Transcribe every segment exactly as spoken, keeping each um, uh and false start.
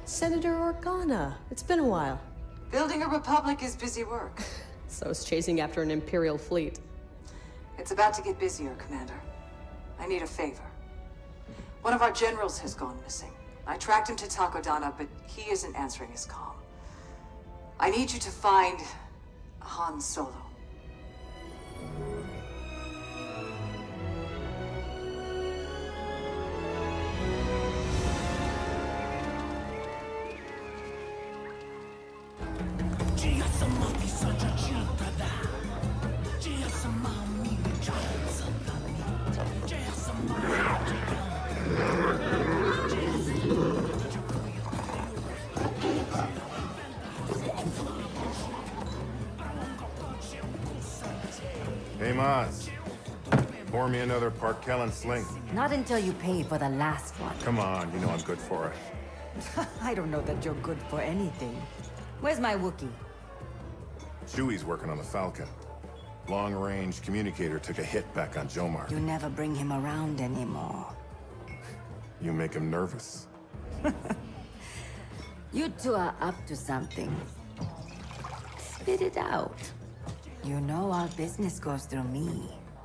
Senator Organa. It's been a while. Building a republic is busy work. So is chasing after an Imperial fleet. It's about to get busier, Commander. I need a favor. One of our generals has gone missing. I tracked him to Takodana, but he isn't answering his call. I need you to find Han Solo. Hey, Maz. Pour me another Park Kellen sling. Not until you pay for the last one. Come on, you know I'm good for it. I don't know that you're good for anything. Where's my Wookiee? Chewie's working on the Falcon. Long-range communicator took a hit back on Jomar. You never bring him around anymore. You make him nervous. You two are up to something. Spit it out. You know all business goes through me.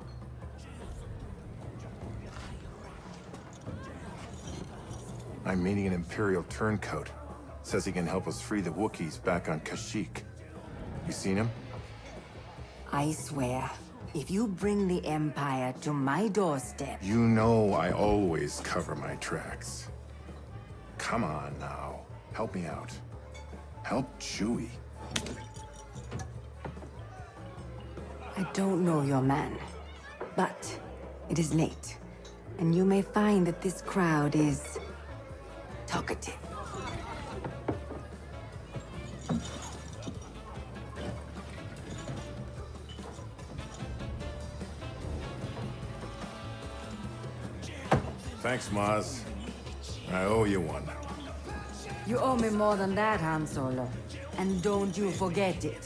I'm meeting an Imperial turncoat. Says he can help us free the Wookiees back on Kashyyyk. You seen him? I swear, if you bring the Empire to my doorstep... You know I always cover my tracks. Come on now. Help me out. Help Chewie. I don't know your man, but it is late, and you may find that this crowd is talkative. Thanks, Maz. I owe you one. You owe me more than that, Han Solo. And don't you forget it.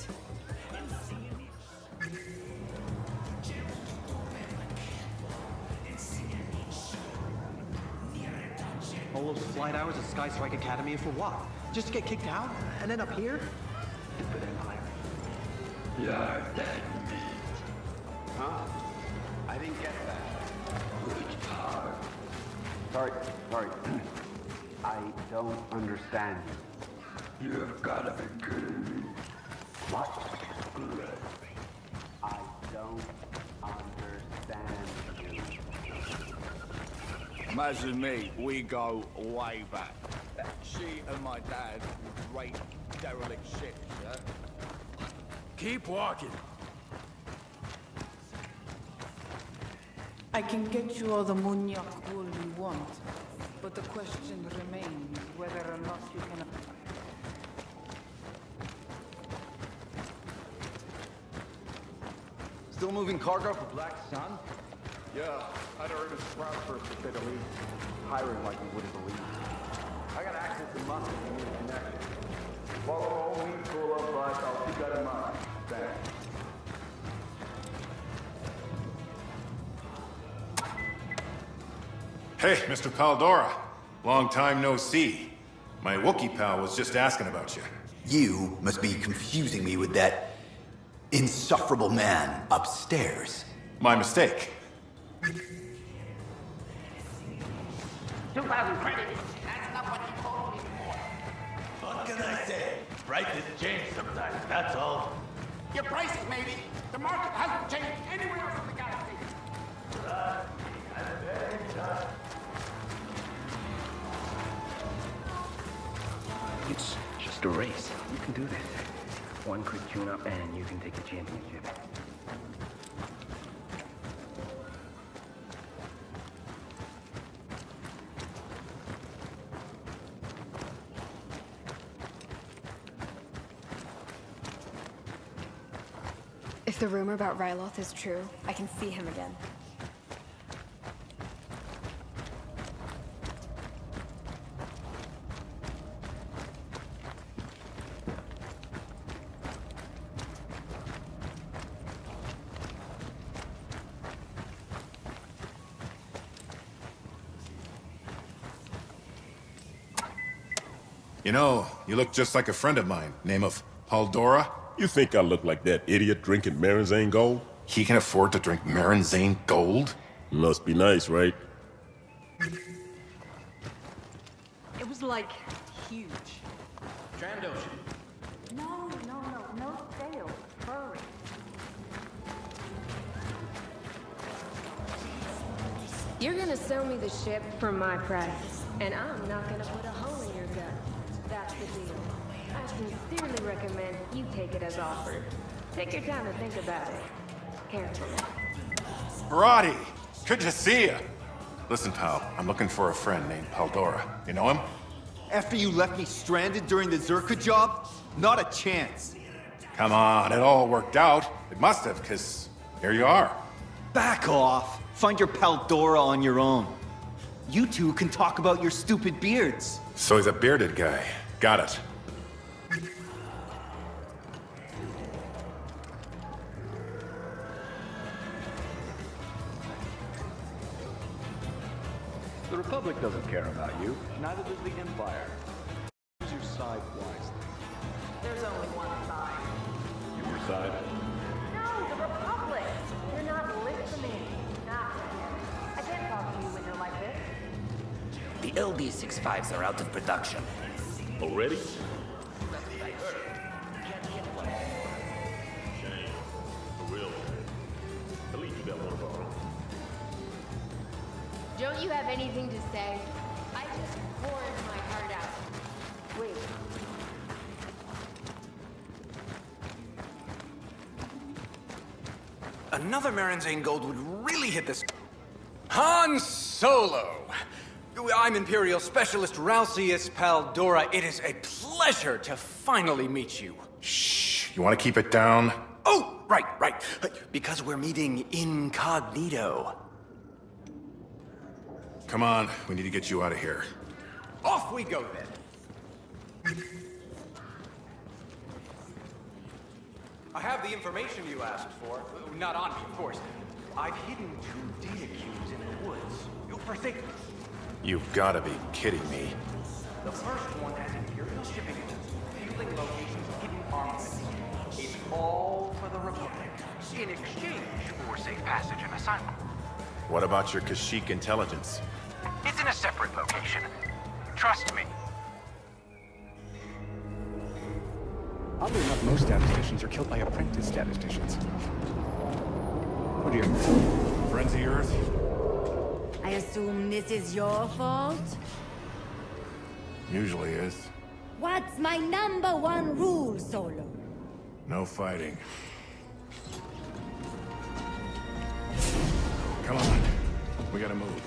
All those flight hours at Sky Strike Academy for what? Just to get kicked out? And then up here? Stupid Empire. Yeah, huh? I didn't get that. Good part. Sorry, sorry. I don't understand you. You've got to be kidding me. What? I don't understand you. Maz and me, we go way back. She and my dad were great derelict ships, yeah? Keep walking. I can get you all the Munyak wool you want, but the question remains whether or not you can... Still moving cargo for Black Sun? Yeah, I'd heard his sprout first to say the least. Hiring like you wouldn't believe. I got access to muscle and need a connection. Follow home, we pull up, but I'll keep that in mind. Thanks. Hey, Mister Paldora. Long time no see. My Wookiee pal was just asking about you. You must be confusing me with that insufferable man upstairs. My mistake. two thousand credits. That's not what you told me for. What can I say? Prices change sometimes, that's all. Your prices, maybe. The market hasn't changed anywhere else in the galaxy. Uh, It's just a race. You can do this. One quick tune-up and you can take the championship. If the rumor about Ryloth is true, I can see him again. You know, you look just like a friend of mine, name of Paldora. You think I look like that idiot drinking Marinzane Gold? He can afford to drink Marinzane Gold? Must be nice, right? It was like huge. Trandoshan. No, no, no, no sails. Hurry. You're gonna sell me the ship for my price, and I'm not gonna put a hole in your gut. That's the deal. I sincerely recommend you take it as offered. Take your time to think about it. Carefully. Roddy, good to see you. Listen, pal, I'm looking for a friend named Paldora. You know him? After you left me stranded during the Zerka job? Not a chance. Come on, it all worked out. It must have, because here you are. Back off. Find your Paldora on your own. You two can talk about your stupid beards. So he's a bearded guy. Got it. The Republic doesn't care about you. Neither does the Empire. Choose your side wisely. There's only one side. Your side? No, the Republic. You're not listening. Not I can't talk to you when you're like this. The L D sixty-fives are out of production. Already? That's what I heard. Can't get one. Shame. For real. At least you got one of our own. Don't you have anything to say? I just poured my heart out. Wait. Another Marinzane Gold would really hit this. Han Solo! I'm Imperial Specialist Ralcius Paldora. It is a pleasure to finally meet you. Shh, you want to keep it down? Oh, right, right. Because we're meeting incognito. Come on, we need to get you out of here. Off we go then. I have the information you asked for. Not on me, of course. I've hidden two data cubes in the woods. For safety. You've got to be kidding me. The first one has Imperial shipping agents, fueling locations, hidden armaments. It's all for the Republic, in exchange for safe passage and asylum. What about your Kashyyyk intelligence? It's in a separate location. Trust me. Oddly enough, most statisticians are killed by apprentice statisticians. Oh dear. Friends of yours? I assume this is your fault? Usually is. What's my number one rule, Solo? No fighting. Come on. We gotta move.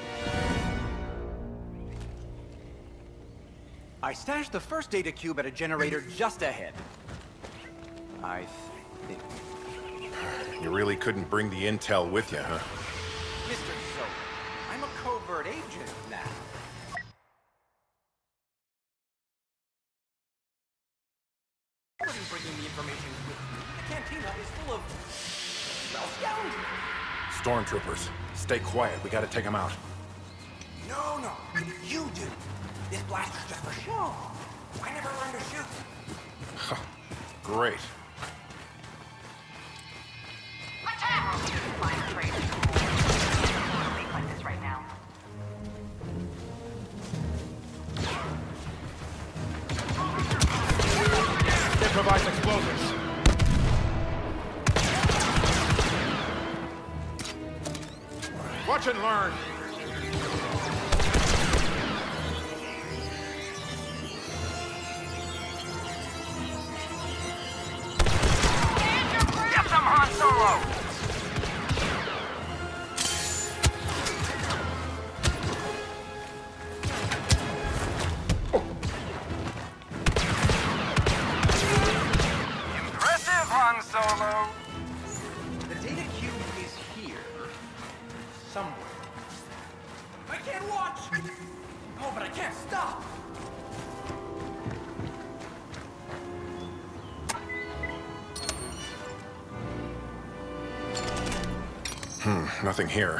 I stashed the first data cube at a generator just ahead. I think... You really couldn't bring the intel with you, huh? Mister Solo, I'm a covert agent now. I wasn't bringing the information with me. The cantina is full of... well, scoundrels. Stormtroopers, stay quiet. We gotta take them out. No, no. You do. This blaster's just for show. I never learned to shoot. Great. Attack! Fine trade. Think like this right now. Improvise explosives. Watch and learn. Get them, Han Solo! Impressive, Han Solo! The data cube is here. Somewhere. I can't watch! Oh, but I can't stop! Hmm, nothing here.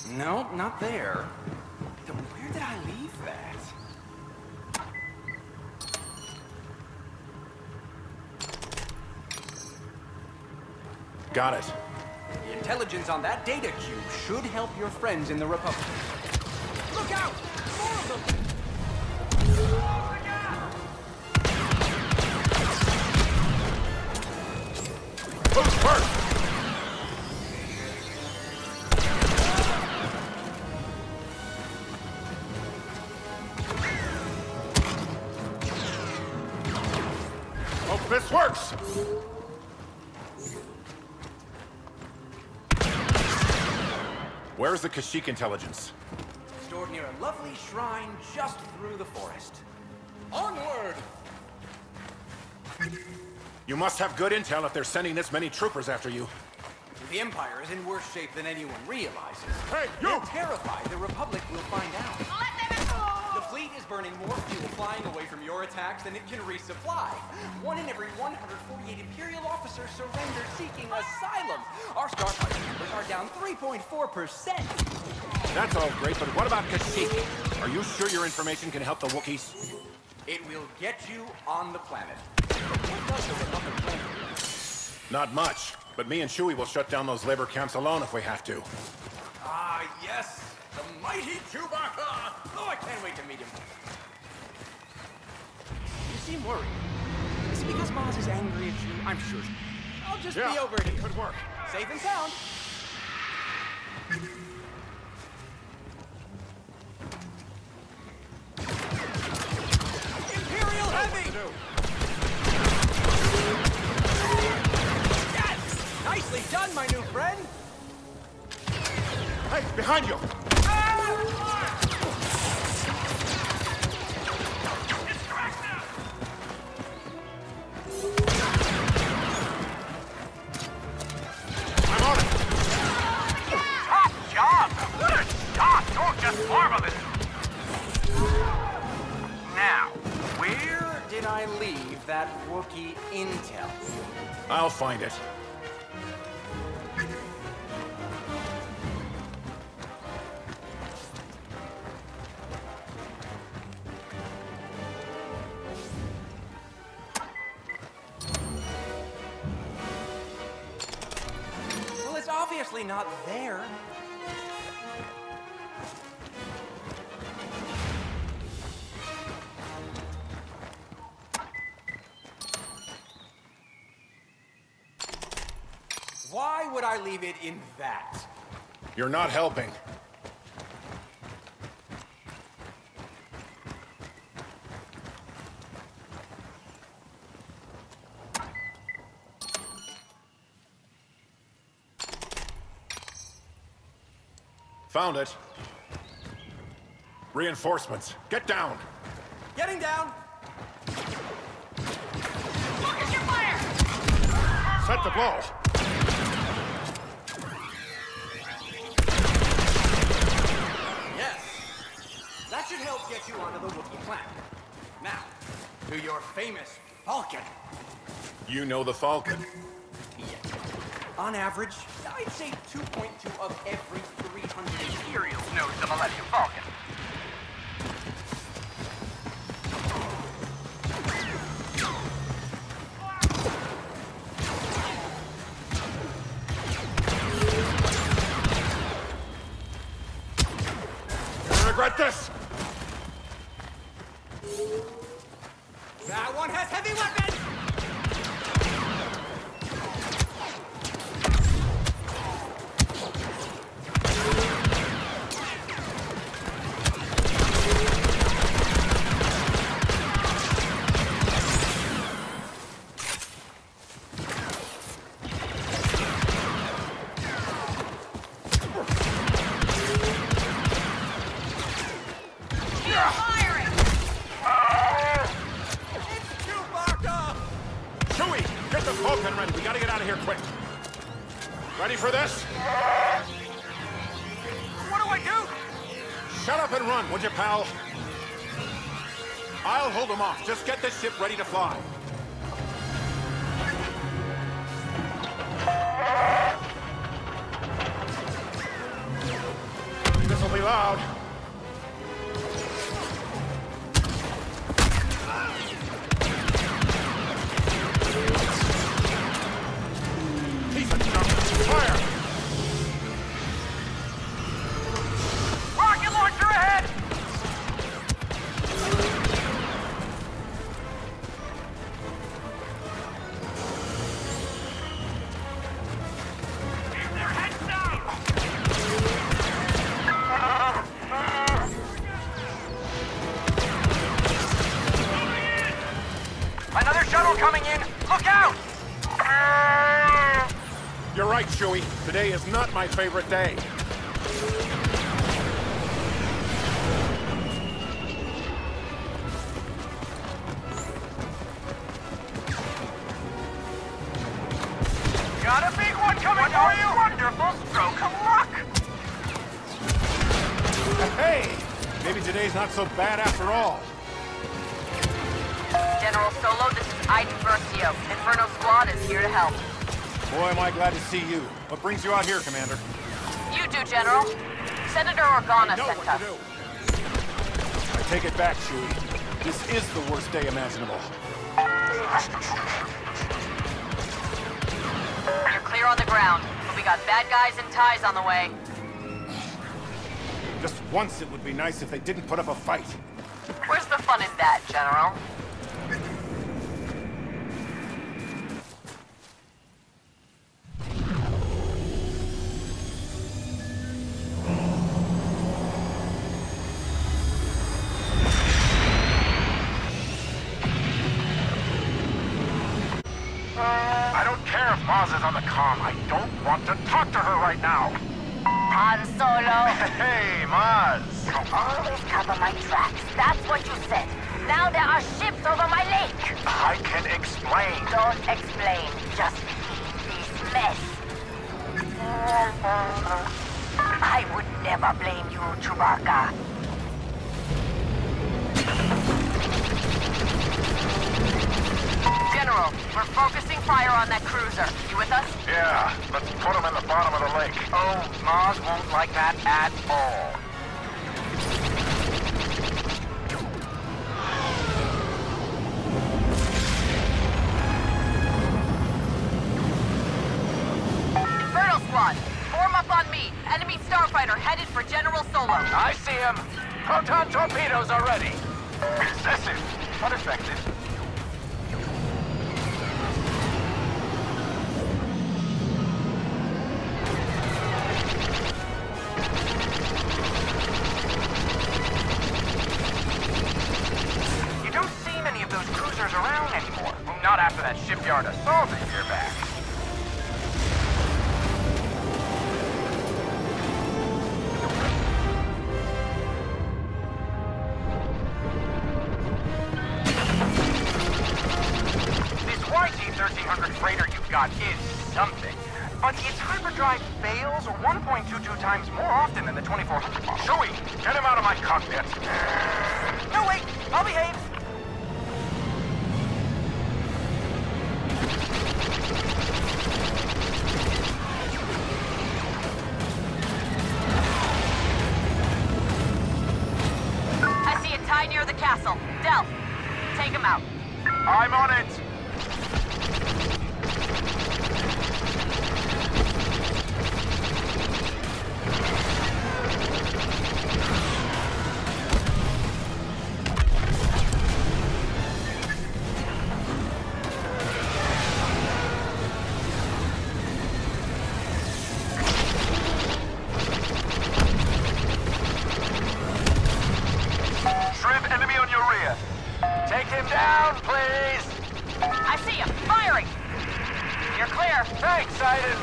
No, not there. Then where did I leave that? Got it. The intelligence on that data cube should help your friends in the Republic. Look out! More of them! Who's first? Hope this works! Where's the Kashyyyk intelligence? Stored near a lovely shrine just through the forest. Onward! You must have good intel if they're sending this many troopers after you. The Empire is in worse shape than anyone realizes. Hey, you! They're terrified the Republic will find out. The fleet is burning more fuel flying away from your attacks than it can resupply. One in every one hundred forty-eight Imperial officers surrendered seeking asylum. Our Starfighter numbers are down three point four percent. That's all great, but what about Kashyyyk? Are you sure your information can help the Wookiees? It will get you on the planet. What does the Republic plan? Not much, but me and Chewie will shut down those labor camps alone if we have to. Ah, yes! The mighty Chewbacca! Oh, I can't wait to meet him. You seem worried. Is it because Maz is angry at you? I'm sure. I'll just yeah, be over here. It could work. Safe and sound. Imperial Heavy! Yes! Nicely done, my new friend! Hey, behind you! I'm on it! Top job! Good shot! You're just marvelous! Now, where did I leave that Wookiee intel? I'll find it. Well, it's obviously not there. Why would I leave it in that? You're not helping. Found it. Reinforcements. Get down. Getting down. Focus your fire! Set the blow. Yes. That should help get you onto the Wookiee planet. Now, to your famous Falcon. You know the Falcon. Yes. On average, I'd say two point two of every three hundred Imperials knows the Millennium Falcon. You'll regret this! That one has heavy weapons! Falcon ready. We gotta get out of here quick. Ready for this? What do I do? Shut up and run, would you, pal? I'll hold them off. Just get this ship ready to fly. loud. He's a jump. Fire! Rocket launcher ahead! Keep their heads down! Another shuttle coming in! Look out! You're right, Chewie. Today is not my favorite day. Got a big one coming for you! Wonderful stroke of luck! Hey! Maybe today's not so bad after all. General Solo, this is Iden Versio. Inferno Squad is here to help. Boy, am I glad to see you. What brings you out here, Commander? You do, General. Senator Organa sent us. I take it back, Chewie. This is the worst day imaginable. You're clear on the ground, but we got bad guys and ties on the way. Just once it would be nice if they didn't put up a fight. Where's the fun in that, General? I don't care if Maz is on the comm. I don't want to talk to her right now. Han Solo. Hey, Maz. I always cover my tracks. That's what you said. Now there are ships over my lake. I can explain. Don't explain. Just leave this mess. I would never blame you, Chewbacca. General, we're focusing fire on that cruiser. You with us? Yeah, let's put him in the bottom of the lake. Oh, Maz won't like that at all. Inferno Squad, form up on me. Enemy starfighter headed for General Solo. I see him. Proton torpedoes are ready. Excessive, but effective. You don't see many of those cruisers around anymore. Not after that shipyard assault a year back. thirteen hundred freighter you've got is something. But its hyperdrive fails one point two two times more often than the twenty-four hundred model. Chewie, get him out of my cockpit. No, wait, I'll behave. I see a tie near the castle. Del, take him out. I'm on it. Shrimp enemy on your rear. Take him down, please. I see him. Firing. You're clear. Thanks, Iden.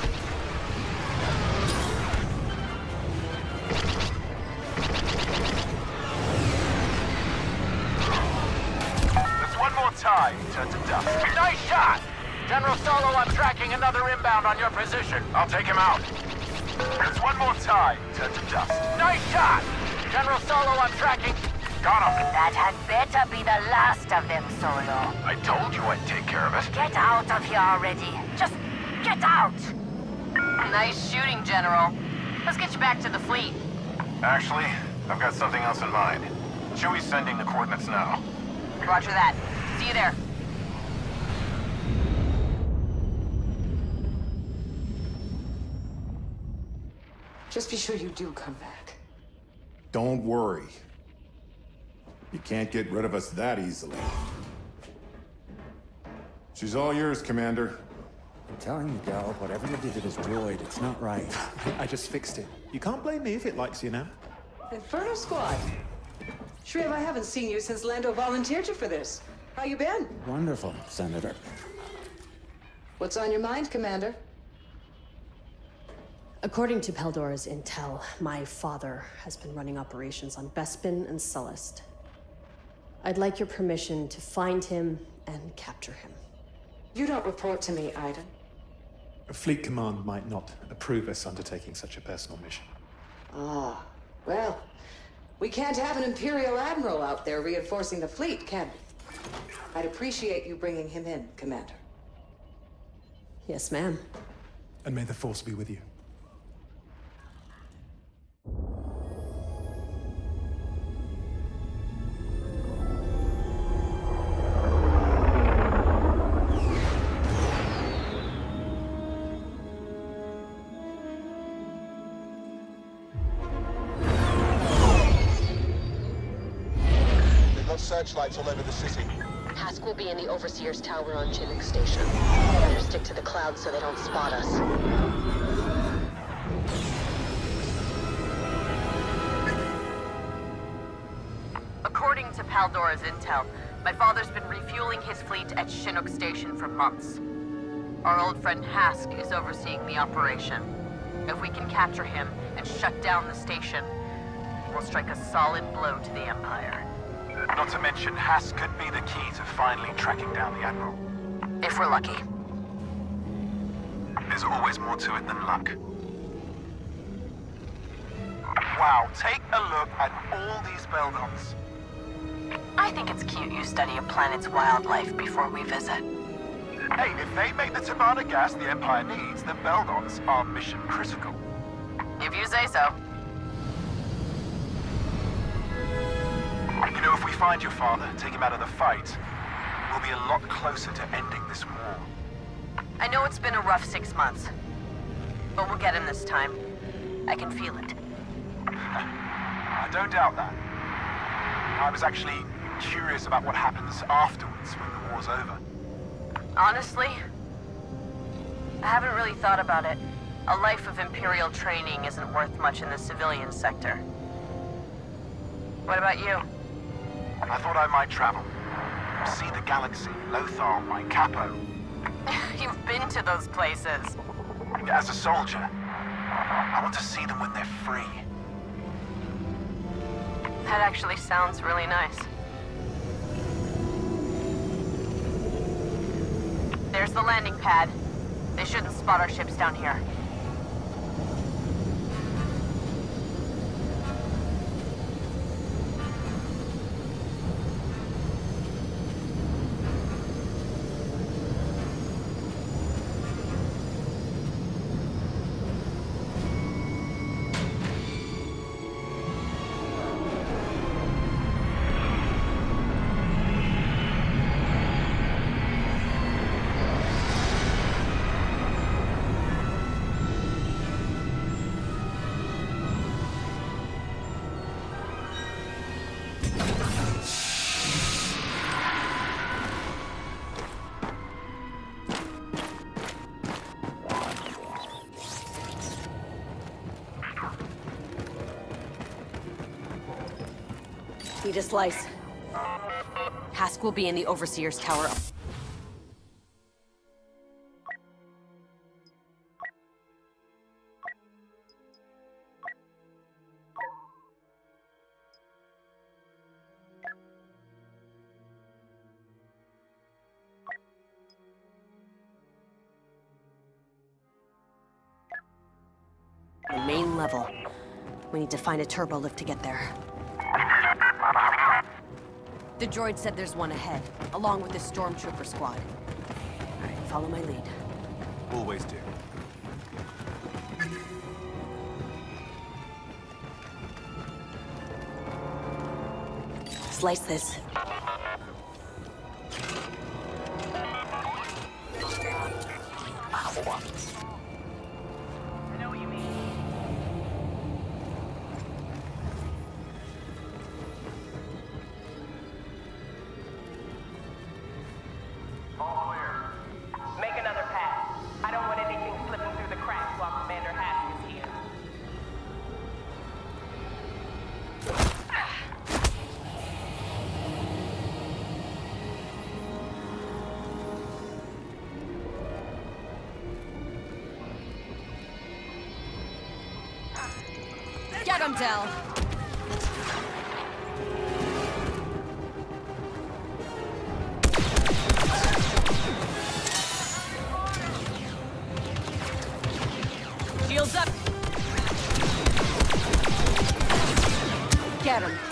There's one more tie. Turn to dust. Nice shot. General Solo, I'm tracking another inbound on your position. I'll take him out. There's one more tie. Turn to dust. Nice shot. General Solo, I'm tracking. Got him. That had better be the last of them, Solo. I told you I'd take care of it. Get out of here already. Just get out. Nice shooting, General. Let's get you back to the fleet. Actually, I've got something else in mind. Chewie's sending the coordinates now. Roger that. See you there. Just be sure you do come back. Don't worry. You can't get rid of us that easily. She's all yours, Commander. I'm telling you, Del, whatever you did to this droid, it's not right. I just fixed it. You can't blame me if it likes you now. Inferno Squad. Shriv, I haven't seen you since Lando volunteered you for this. How you been? Wonderful, Senator. What's on your mind, Commander? According to Paldora's intel, my father has been running operations on Bespin and Sullust. I'd like your permission to find him and capture him. You don't report to me, Iden. A fleet command might not approve us undertaking such a personal mission. Ah, well, we can't have an Imperial Admiral out there reinforcing the fleet, can we? I'd appreciate you bringing him in, Commander. Yes, ma'am. And may the Force be with you. Searchlights all over the city. Hask will be in the Overseer's Tower on Chinook Station. Better stick to the clouds so they don't spot us. According to Paldora's intel, my father's been refueling his fleet at Chinook Station for months. Our old friend Hask is overseeing the operation. If we can capture him and shut down the station, we'll strike a solid blow to the Empire. Not to mention, Hask could be the key to finally tracking down the Admiral. If we're lucky. There's always more to it than luck. Wow, take a look at all these Beldons. I think it's cute you study a planet's wildlife before we visit. Hey, if they make the Tabana gas the Empire needs, the Beldons are mission critical. If you say so. You know, if we find your father, take him out of the fight, we'll be a lot closer to ending this war. I know it's been a rough six months, but we'll get him this time. I can feel it. I don't doubt that. I was actually curious about what happens afterwards when the war's over. Honestly, I haven't really thought about it. A life of Imperial training isn't worth much in the civilian sector. What about you? I thought I might travel. See the galaxy, Lothal, my capo. You've been to those places. As a soldier, I want to see them when they're free. That actually sounds really nice. There's the landing pad. They shouldn't spot our ships down here. Need a slice. Hask will be in the Overseer's Tower. The main level. We need to find a turbo lift to get there. The droid said there's one ahead, along with the stormtrooper squad. All right, follow my lead. Always do. slice this. I know what you mean. All clear. Make another pass. I don't want anything slipping through the cracks while Commander Hask is here. Get him, Del! Shields up! Get him!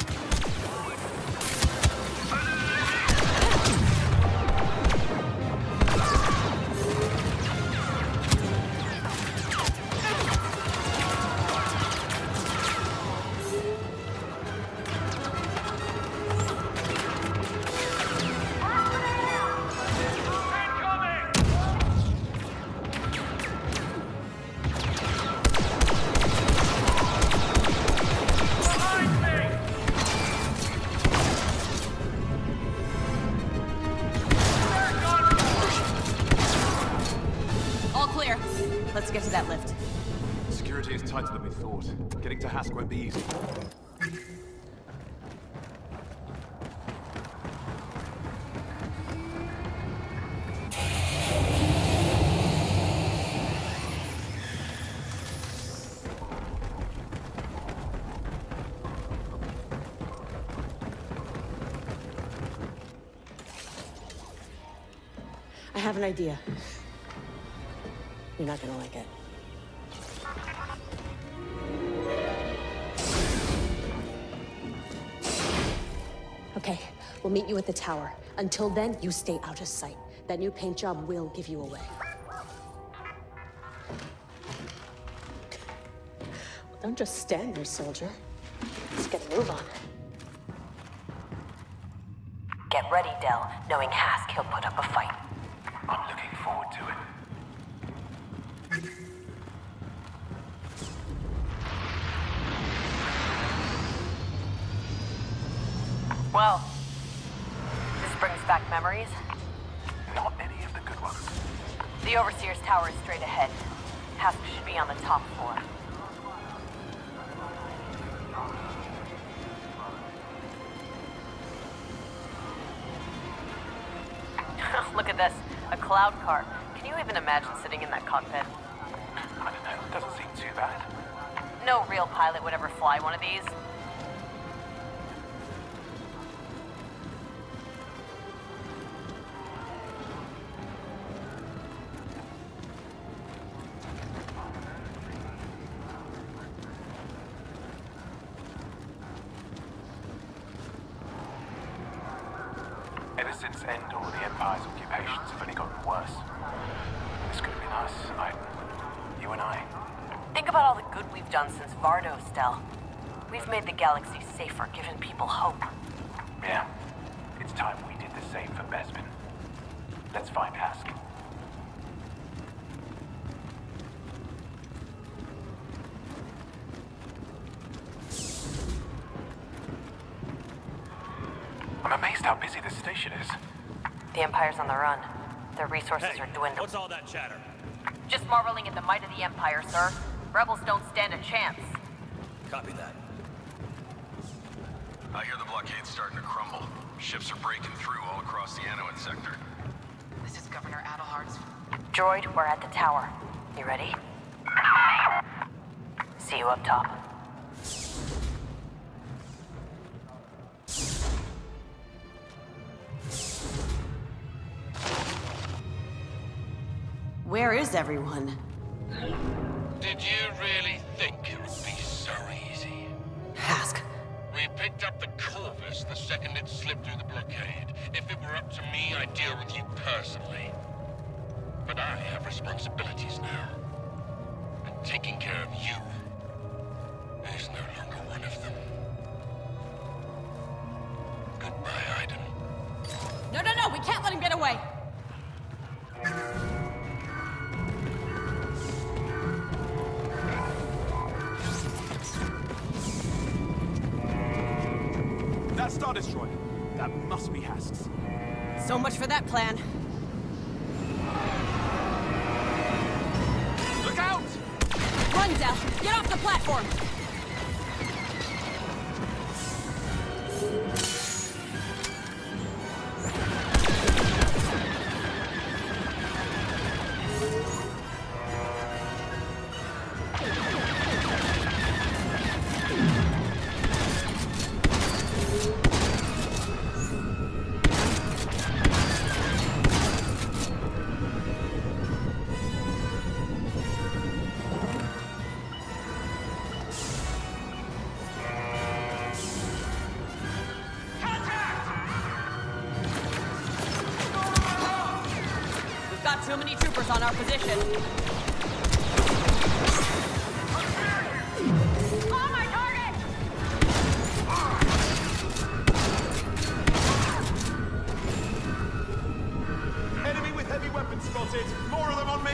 Let's get to that lift. Security is tighter than we thought. Getting to Hask won't be easy. I have an idea. You're not gonna like it. Okay, we'll meet you at the tower. Until then, you stay out of sight. That new paint job will give you away. Well, don't just stand there, soldier. Let's get a move on. Get ready, Del. Knowing Hask, he'll put up a fight. I'm looking forward to it. Well, this brings back memories. Not any of the good ones. The Overseer's tower is straight ahead. Hask should be on the top floor. Look at this, a cloud car. Can you even imagine sitting in that cockpit? I don't know, it doesn't seem too bad. No real pilot would ever fly one of these. Ever since Endor, the Empire's occupations have only gotten worse. This could be nice, I... you and I. Think about all the good we've done since Vardo, Del. We've made the galaxy safer, given people hope. Yeah. It's time we did the same for Bespin. Let's find Hask. I'm amazed how busy this station is. The Empire's on the run. Their resources Hey, are dwindling. what's all that chatter? Just marveling at the might of the Empire, sir. Rebels don't stand a chance. Copy that. I hear the blockade's starting to crumble. Ships are breaking through all across the Anowin sector. This is Governor Adelhard's. Droid, we're at the tower. You ready? See you up top. Where is everyone? Did you really think it would be so easy? Hask. We picked up the Corvus the second it slipped through the blockade. If it were up to me, I'd deal with you personally. But I have responsibilities now. And taking care of you is no longer one of them. Good Star Destroyer. That must be Hask's. So much for that plan. Look out! Run, Del! Get off the platform! Too many troopers on our position. On my target! Enemy with heavy weapons spotted. More of them on me.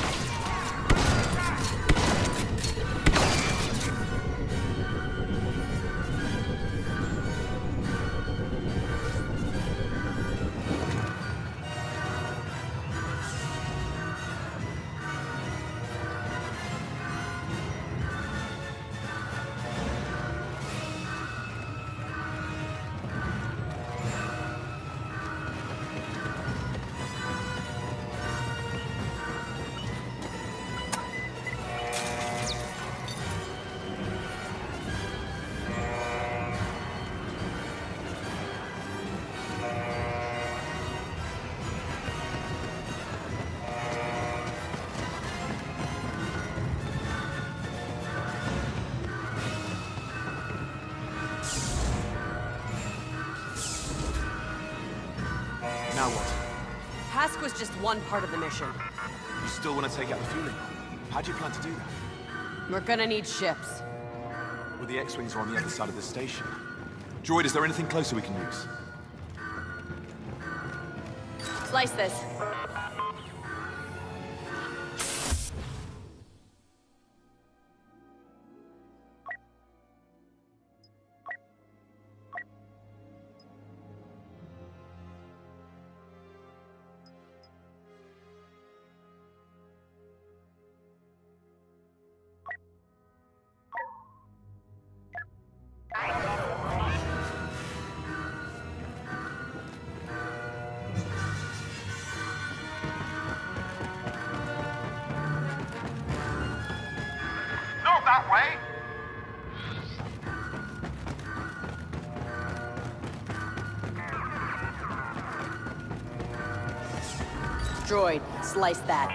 Now what? Hask was just one part of the mission. You still want to take out the fueling? How do you plan to do that? We're gonna need ships. Well, the X-Wings are on the other side of the station. Droid, is there anything closer we can use? Slice this. That way? Droid, slice that.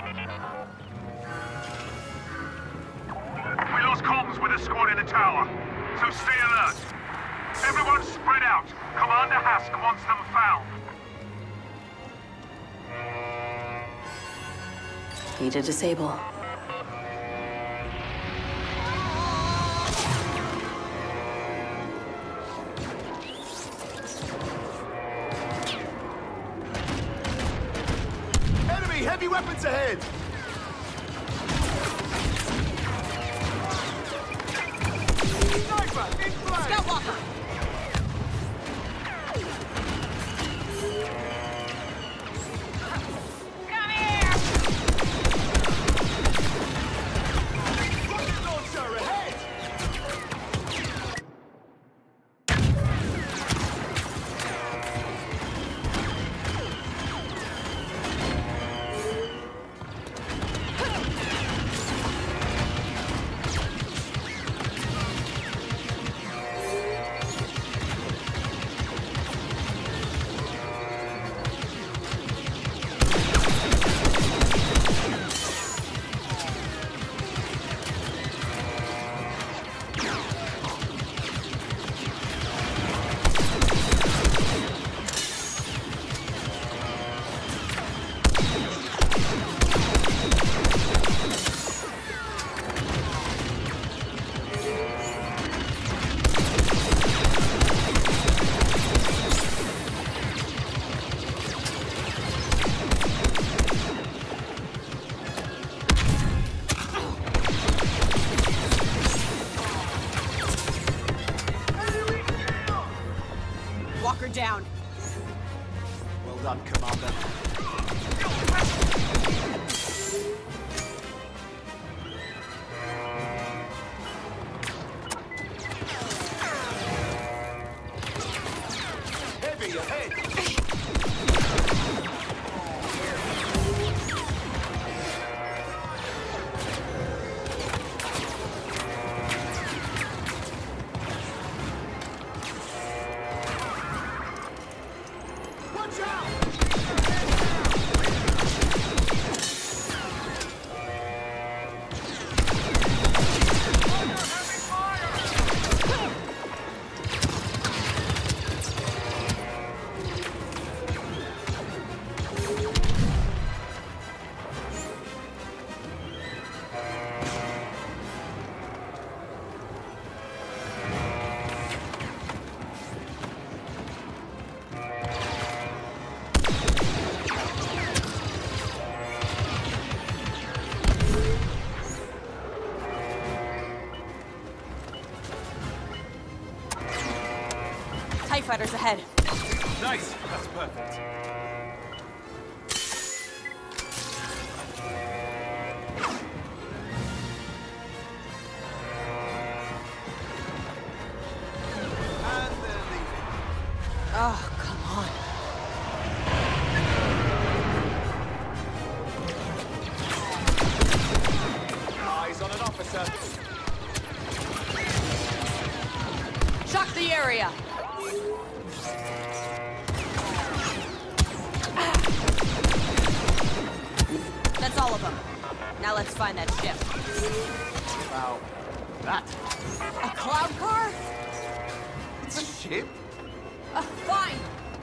We lost comms with a squad in the tower, so stay alert. Everyone spread out. Commander Hask wants them found. Need to disable. Heavy weapons ahead! Sniper! In flank! Scout walker! Come here! Rocket launcher ahead! down. Well done, Commander. Heavy ahead! TIE fighters ahead. Nice! That's perfect. Oh, come on. Eyes on an officer. Shock the area. That's all of them. Now let's find that ship. Wow. That? A cloud car? It's a ship? Uh, fine.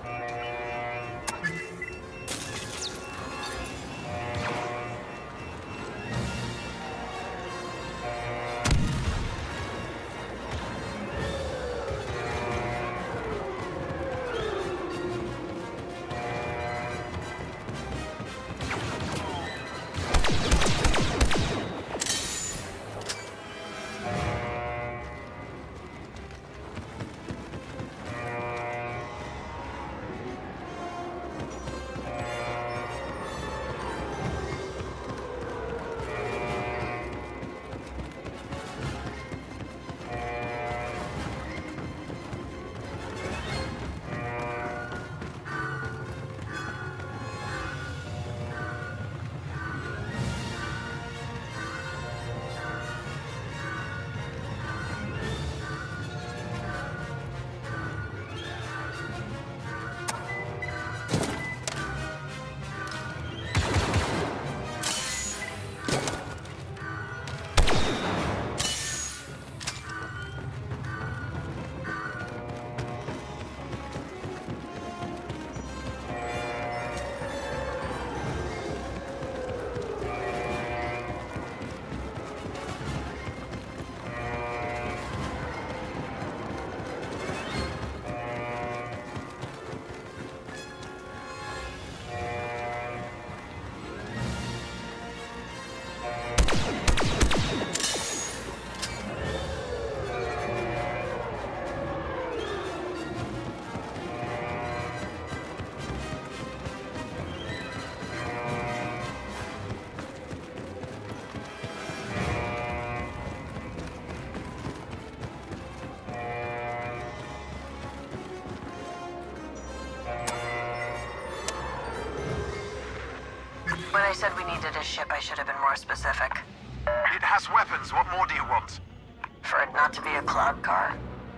When I said we needed a ship, I should have been more specific. It has weapons. What more do you want? For it not to be a cloud car.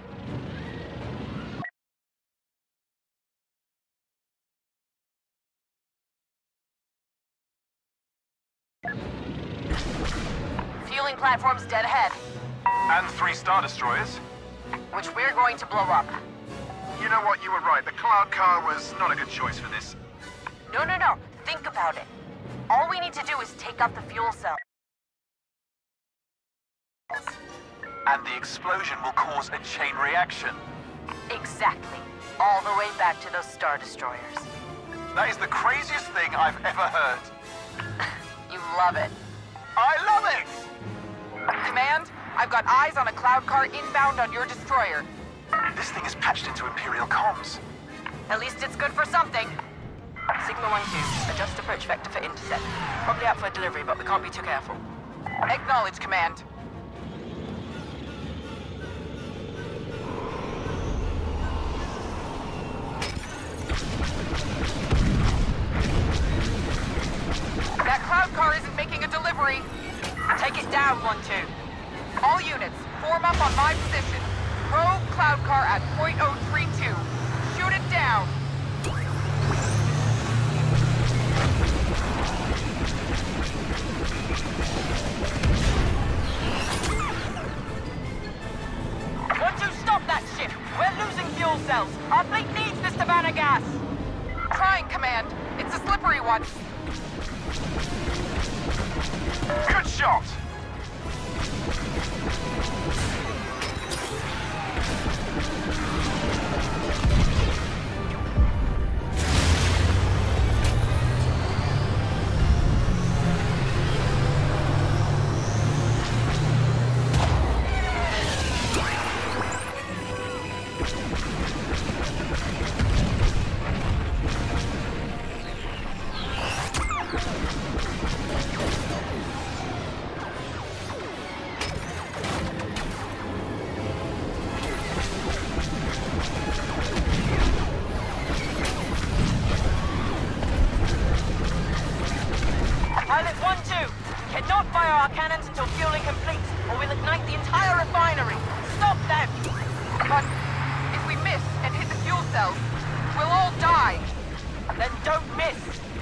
Fueling platforms dead ahead. And three Star Destroyers. Which we're going to blow up. You know what? You were right. The Cloud Car was not a good choice for this. No, no, no. Think about it. All we need to do is take out the fuel cell. And the explosion will cause a chain reaction. Exactly. All the way back to those Star Destroyers. That is the craziest thing I've ever heard. You love it. I love it! Command, I've got eyes on a cloud car inbound on your destroyer. This thing is patched into Imperial comms. At least it's good for something. Sigma one two, adjust approach vector for intercept. Probably out for a delivery, but we can't be too careful. Acknowledge, Command. That cloud car isn't making a delivery. Take it down, one two. All units, form up on my position. Rogue cloud car at point oh three two. Shoot it down. one two, stop that ship. We're losing fuel cells. Our fleet needs this Havana gas. Trying, Command. It's a slippery one. Good shot! Pilot one two, cannot fire our cannons until fueling complete, or we'll ignite the entire refinery. Stop them! But if we miss and hit the fuel cells, we'll all die. Then don't miss.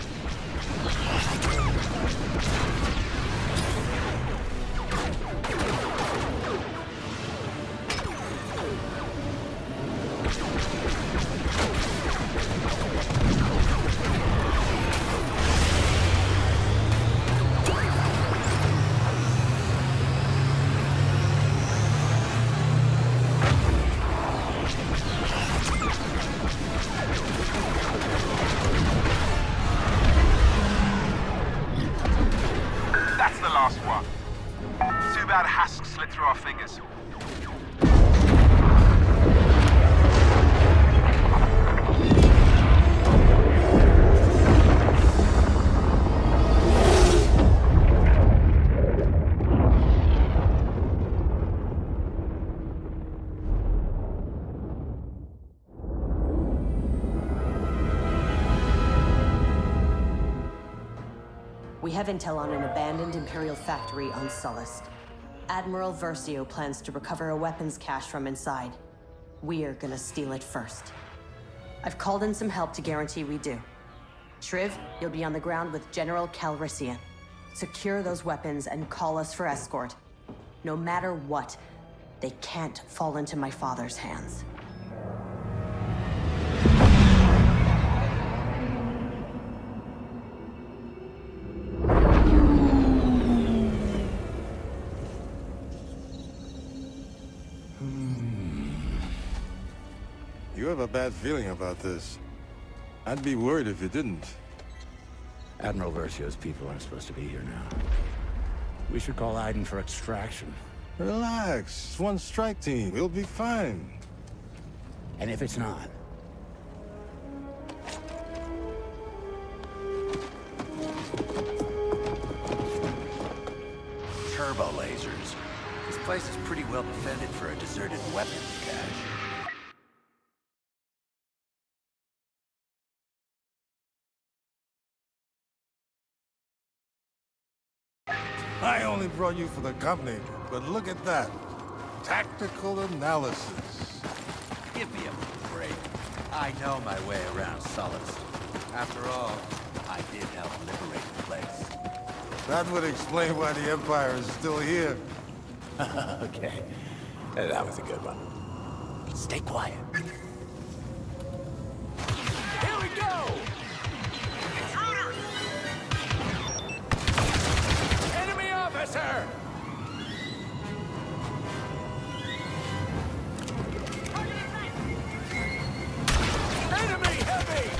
bad Hask slipped through our fingers. We have intel on an abandoned Imperial factory on Sullust. Admiral Versio plans to recover a weapons cache from inside. We're gonna steal it first. I've called in some help to guarantee we do. Shriv, you'll be on the ground with General Calrissian. Secure those weapons and call us for escort. No matter what, they can't fall into my father's hands. You have a bad feeling about this. I'd be worried if you didn't. Admiral Versio's people aren't supposed to be here now. We should call Aiden for extraction. Relax. It's one strike team. We'll be fine. And if it's not? Turbo lasers. This place is pretty well defended for a deserted weapons cache. I only brought you for the company, but look at that. Tactical analysis. Give me a break. I know my way around Sullust. After all, I did help liberate the place. That would explain why the Empire is still here. Okay. That was a good one. Stay quiet. Here we go! Officer! Enemy heavy!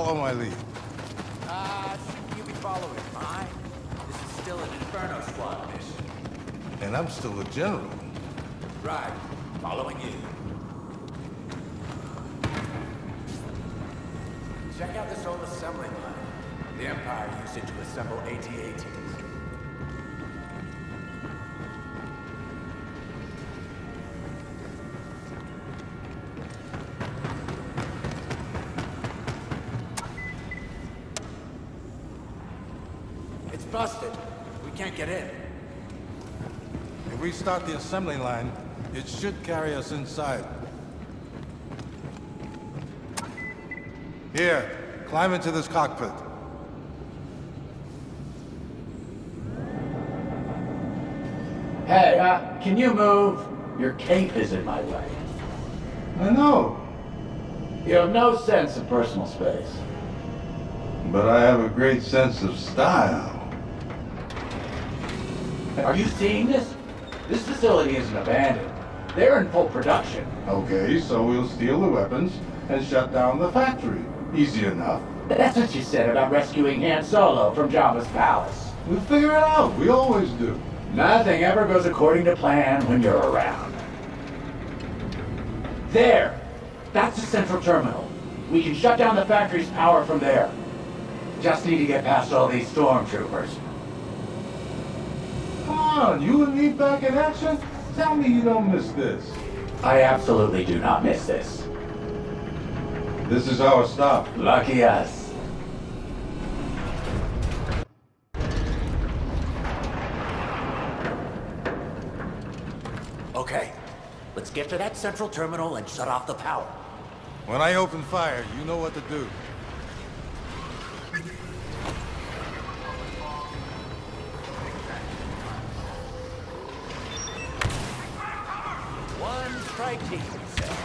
Follow my lead. Uh, shouldn't you be following mine? This is still an Inferno Squad mission. And I'm still a general. Right. Following you. Check out this old assembly line. The Empire used it to assemble A T A Ts. It's busted. We can't get in. If we start the assembly line, it should carry us inside. Here, climb into this cockpit. Hey, uh, can you move? Your cape is in my way. I know. You have no sense of personal space. But I have a great sense of style. Are you seeing this? This facility isn't abandoned. They're in full production. Okay, so we'll steal the weapons and shut down the factory. Easy enough. That's what you said about rescuing Han Solo from Jabba's palace. We'll figure it out. We always do. Nothing ever goes according to plan when you're around. There! That's the central terminal. We can shut down the factory's power from there. Just need to get past all these stormtroopers. Come on, you and me back in action? Tell me you don't miss this. I absolutely do not miss this. This is our stop. Lucky us. Okay, let's get to that central terminal and shut off the power. When I open fire, you know what to do. One strike team, he said.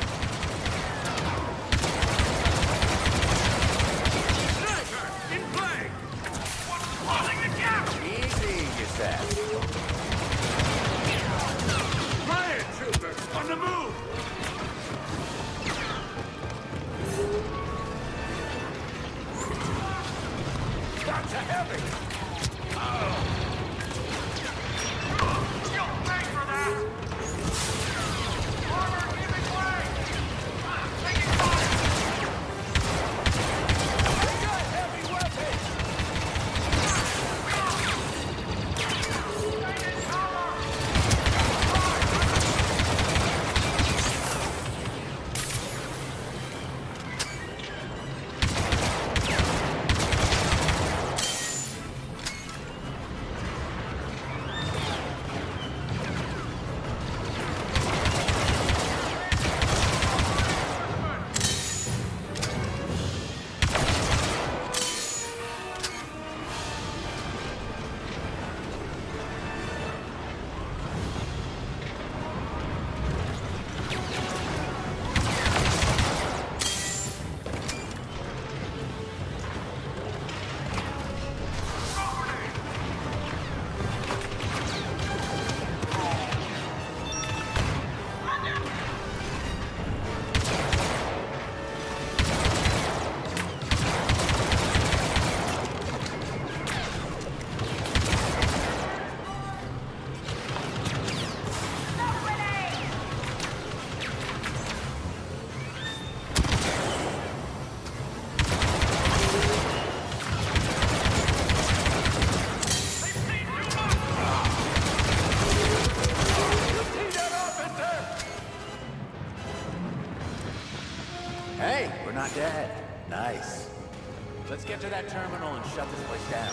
Sniper! In play! What's closing the gap? Easy, you said. Riot troopers on the move! That's a heavy! Oh. You'll pay for that! Armor giving way! Taking fire! I got heavy weapons! Stay in cover! Hey, we're not dead. Nice. Let's get to that terminal and shut this place down.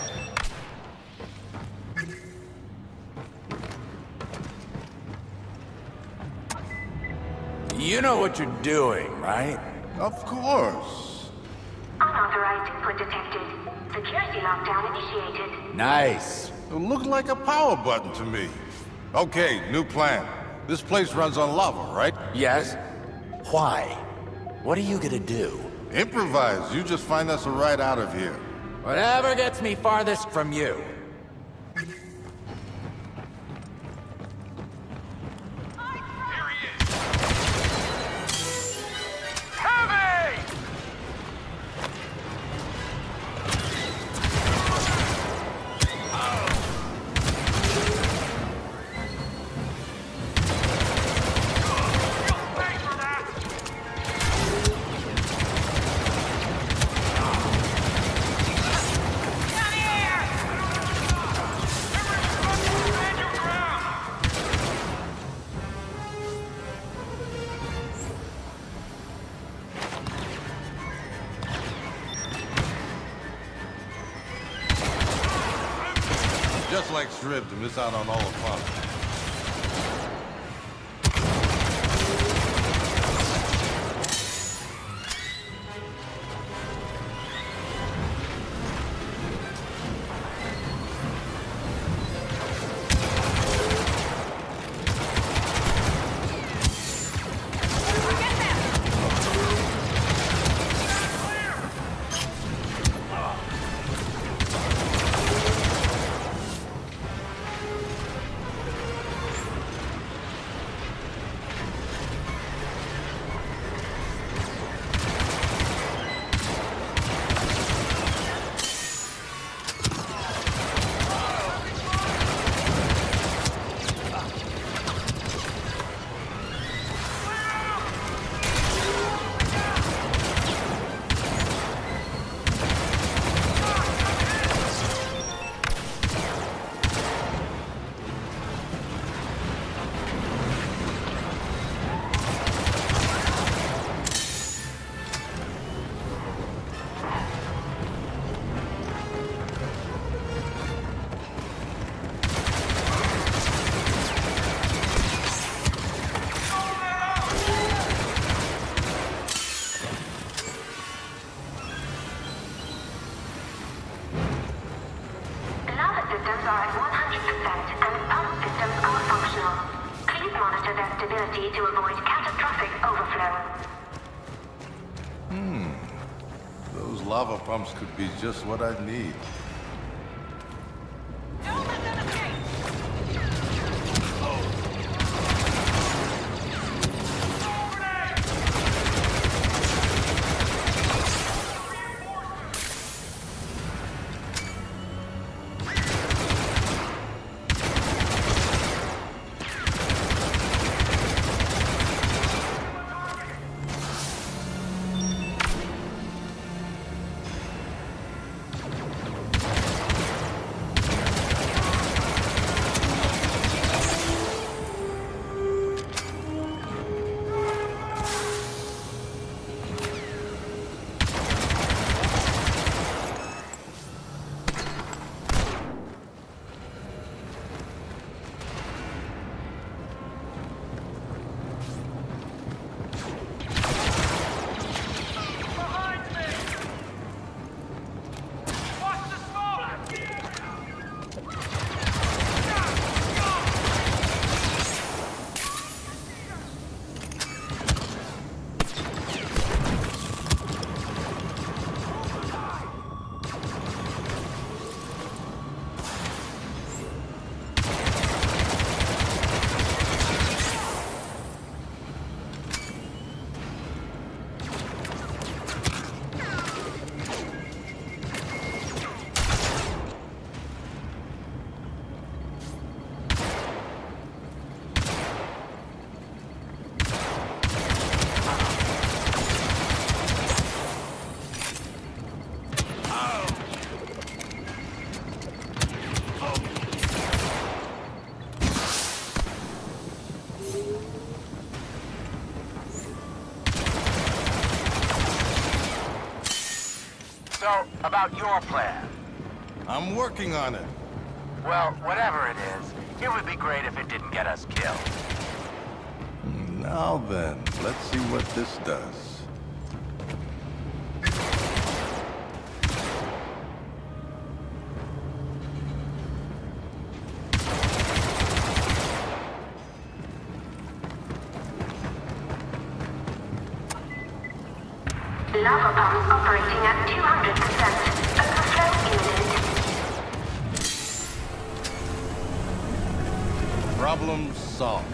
You know what you're doing, right? Of course. Unauthorized input detected. Security lockdown initiated. Nice. It looked like a power button to me. Okay, new plan. This place runs on lava, right? Yes. Why? What are you gonna do? Improvise. You just find us a ride out of here. Whatever gets me farthest from you. Heavy! Just like Shriv to miss out on all the fun. Lava pumps could be just what I need. So, about your plan. I'm working on it. Well, whatever it is, it would be great if it didn't get us killed. Now then, let's see what this does. Lava pump operating at two hundred percent. Overflow imminent. Problem solved.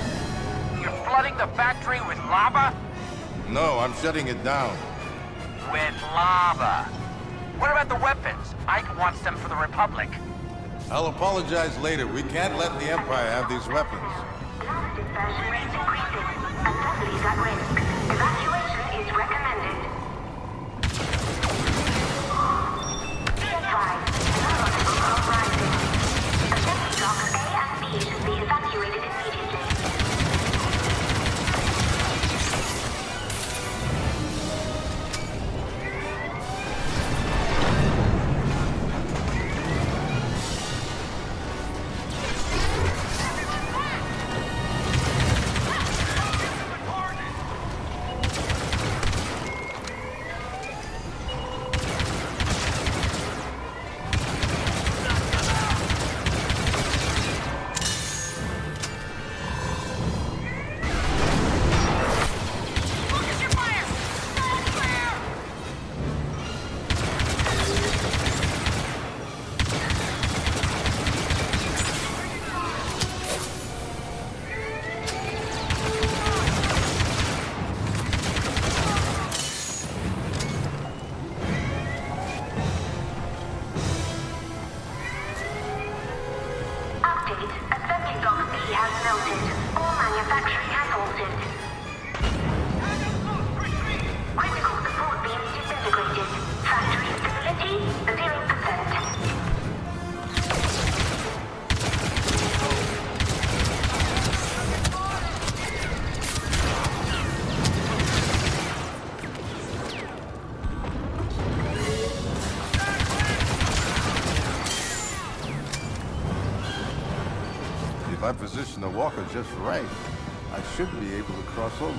The factory with lava? No, I'm shutting it down. with lava. What about the weapons? Ike wants them for the Republic. I'll apologize later. We can't let the Empire have these weapons. Dispersion rates increasing. Assemblies at risk. Evacuation is recommended. Be advised. Aeronautical code rising. Assembly docks A and B should be evacuated immediately. If I position the walker just right, I should be able to cross over.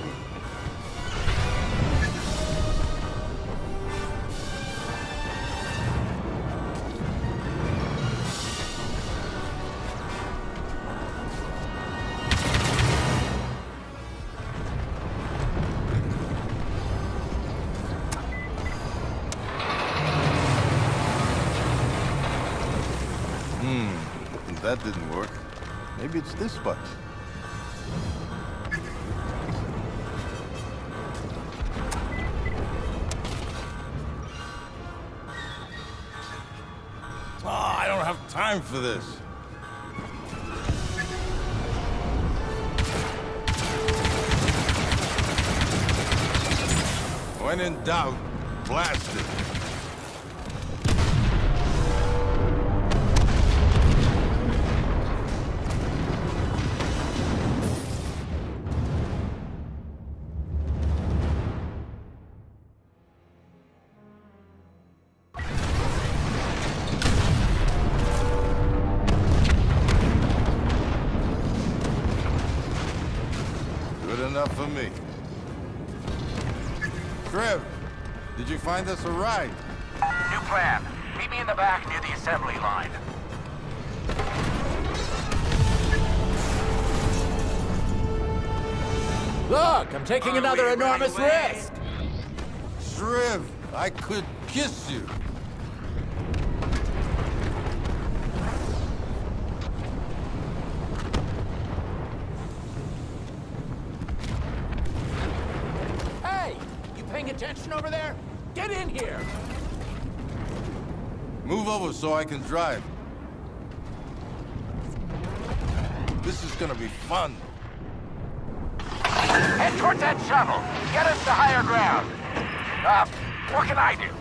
Hmm, that didn't work. Maybe it's this button. Oh, I don't have time for this. When in doubt, blast it. Enough for me. Trev, did you find us a ride? New plan. Meet me in the back near the assembly line. Look, I'm taking Are another enormous away? risk. Trev, I could kiss you. Paying attention over there? Get in here! Move over so I can drive. This is gonna be fun. Head towards that shovel. Get us to higher ground. Uh, what can I do?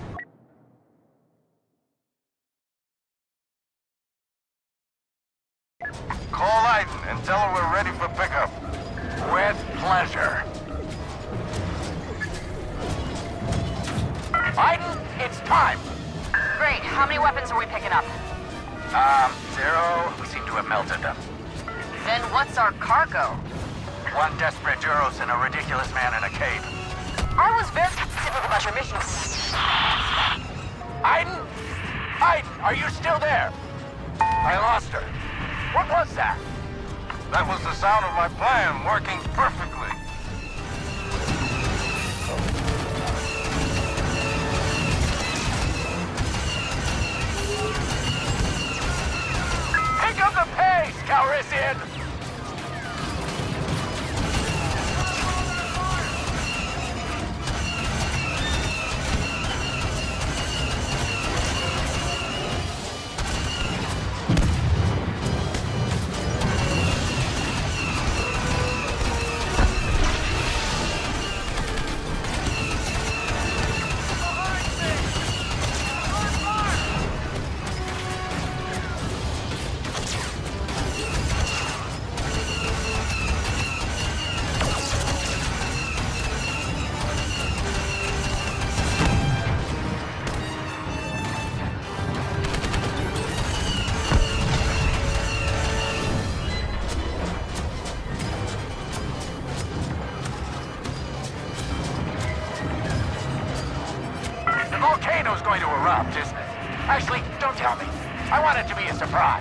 Call Aiden and tell her we're ready for pickup. With pleasure. Aiden, it's time! Great. How many weapons are we picking up? Um, zero. We seem to have melted them. Then what's our cargo? One desperate Duros and a ridiculous man in a cape. I was very specific about your mission. Aiden? Aiden, are you still there? I lost her. What was that? That was the sound of my plan working perfectly. Pick up the pace, Calrissian! The volcano's going to erupt, isn't it? Actually, don't tell me. I want it to be a surprise.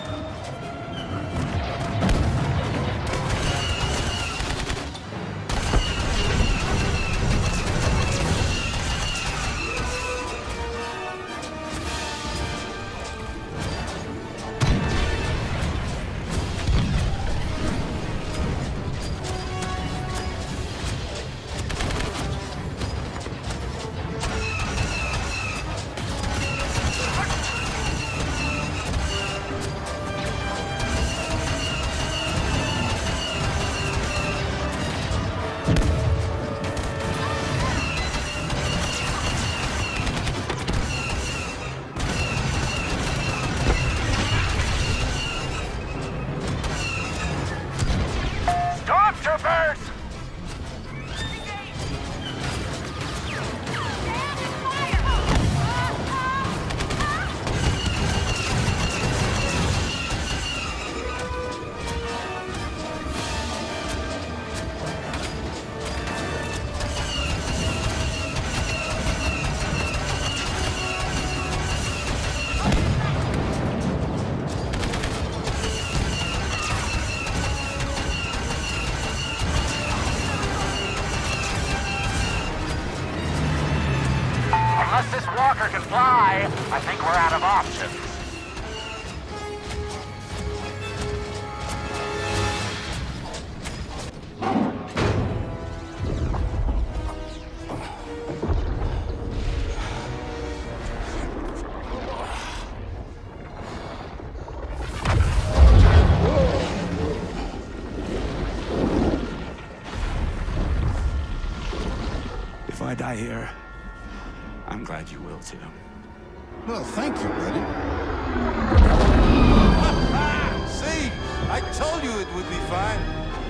Unless this walker can fly, I think we're out of options. If I die here, I'm glad you will, too. Well, thank you, buddy. See? I told you it would be fine.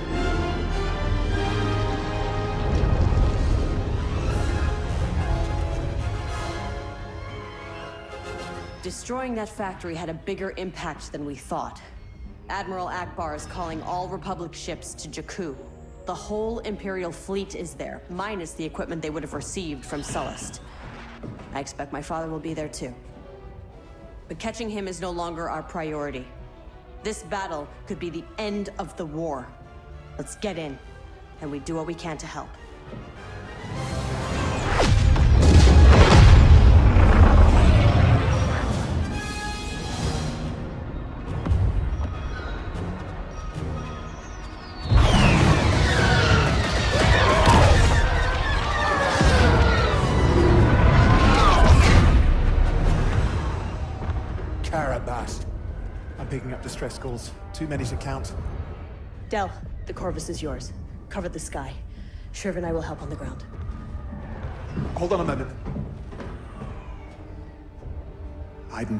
Destroying that factory had a bigger impact than we thought. Admiral Akbar is calling all Republic ships to Jakku. The whole Imperial fleet is there, minus the equipment they would have received from Sullust. I expect my father will be there too. But catching him is no longer our priority. This battle could be the end of the war. Let's get in, and we do what we can to help. Karabast. I'm picking up distress calls. Too many to count. Del, the Corvus is yours. Cover the sky. Shriv and I will help on the ground. Hold on a moment. Aiden.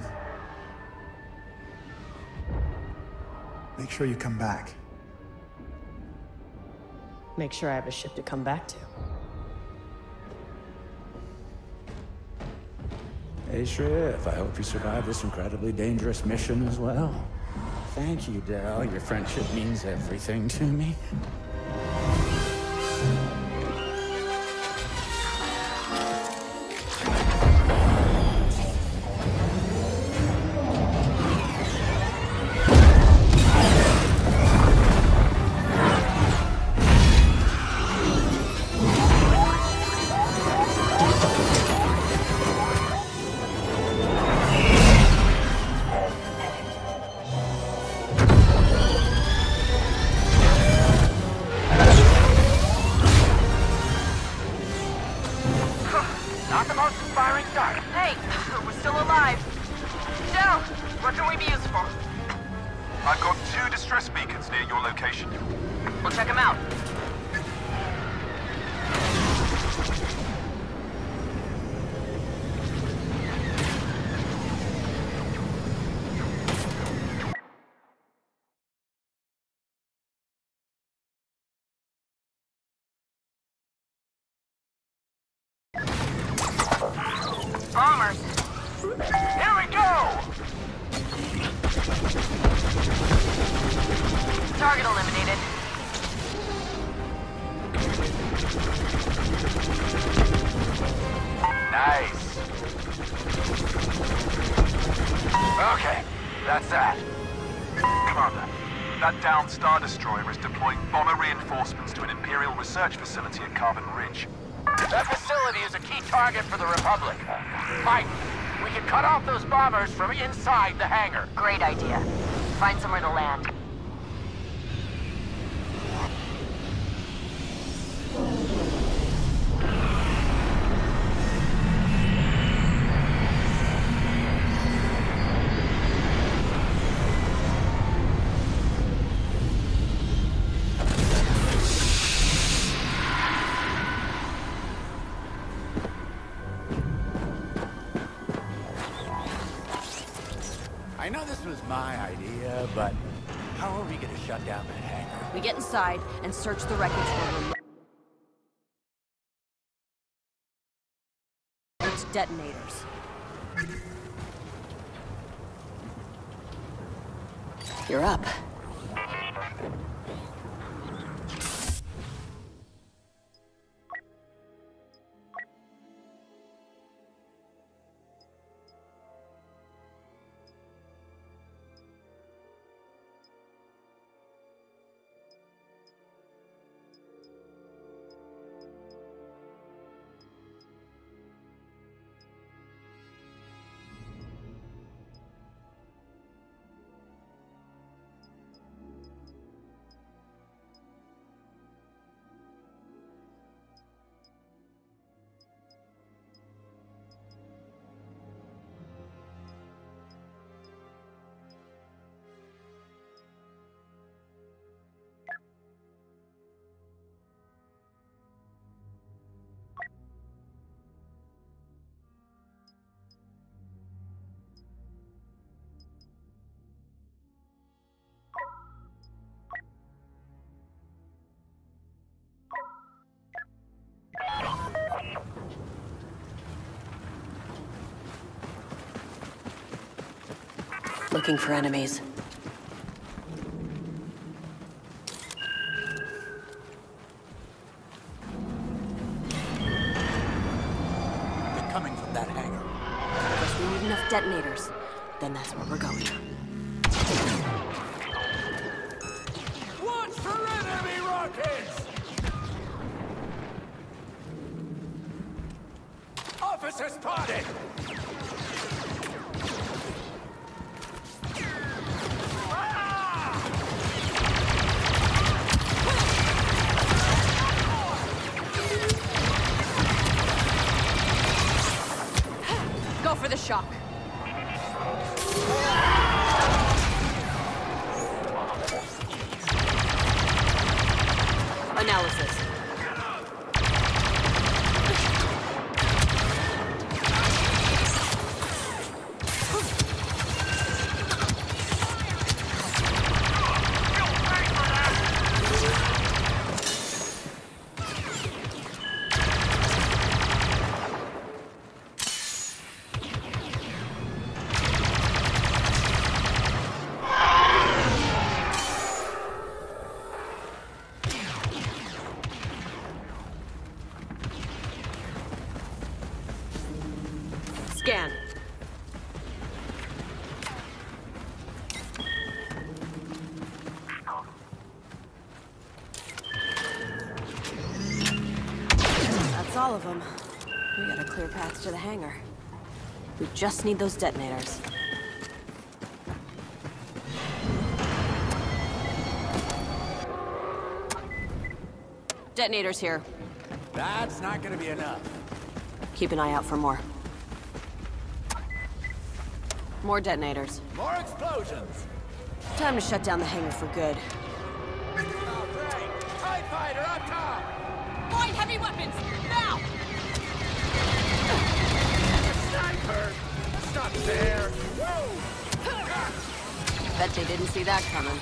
Make sure you come back. Make sure I have a ship to come back to. Hey, Shriv, I hope you survive this incredibly dangerous mission as well. Thank you, Del. Your friendship means everything to me. Bombers! Here we go! Target eliminated. Nice. Okay, that's that. Commander, that downed Star Destroyer is deploying bomber reinforcements to an Imperial research facility at Carbon Ridge. That facility is a key target for the Republic. Mike, we can cut off those bombers from inside the hangar. Great idea. Find somewhere to land. I know this was my idea, but how are we gonna shut down that hangar? We get inside and search the wreckage for remote detonators. You're up. Looking for enemies. They're coming from that hangar. First, we need enough detonators. Then that's where we're going. Watch for enemy rockets! Officer spotted! Go for the shock. Analysis. Scan. That's all of them. We got a clear path to the hangar. We just need those detonators. Detonators here. That's not gonna be enough. Keep an eye out for more. More detonators. More explosions! Time to shut down the hangar for good. TIE fighter up top! Find heavy weapons! Now! Sniper! Stop there! Whoa! Bet they didn't see that coming.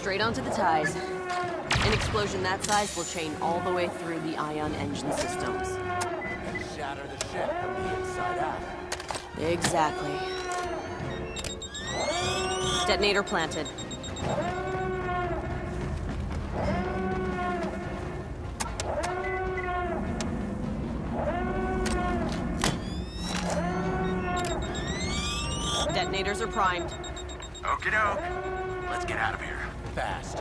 Straight onto the ties. An explosion that size will chain all the way through the ion engine systems. And shatter the ship from the inside out. Exactly. Detonator planted. Detonators are primed. Okie doke. Let's get out of here. Fast.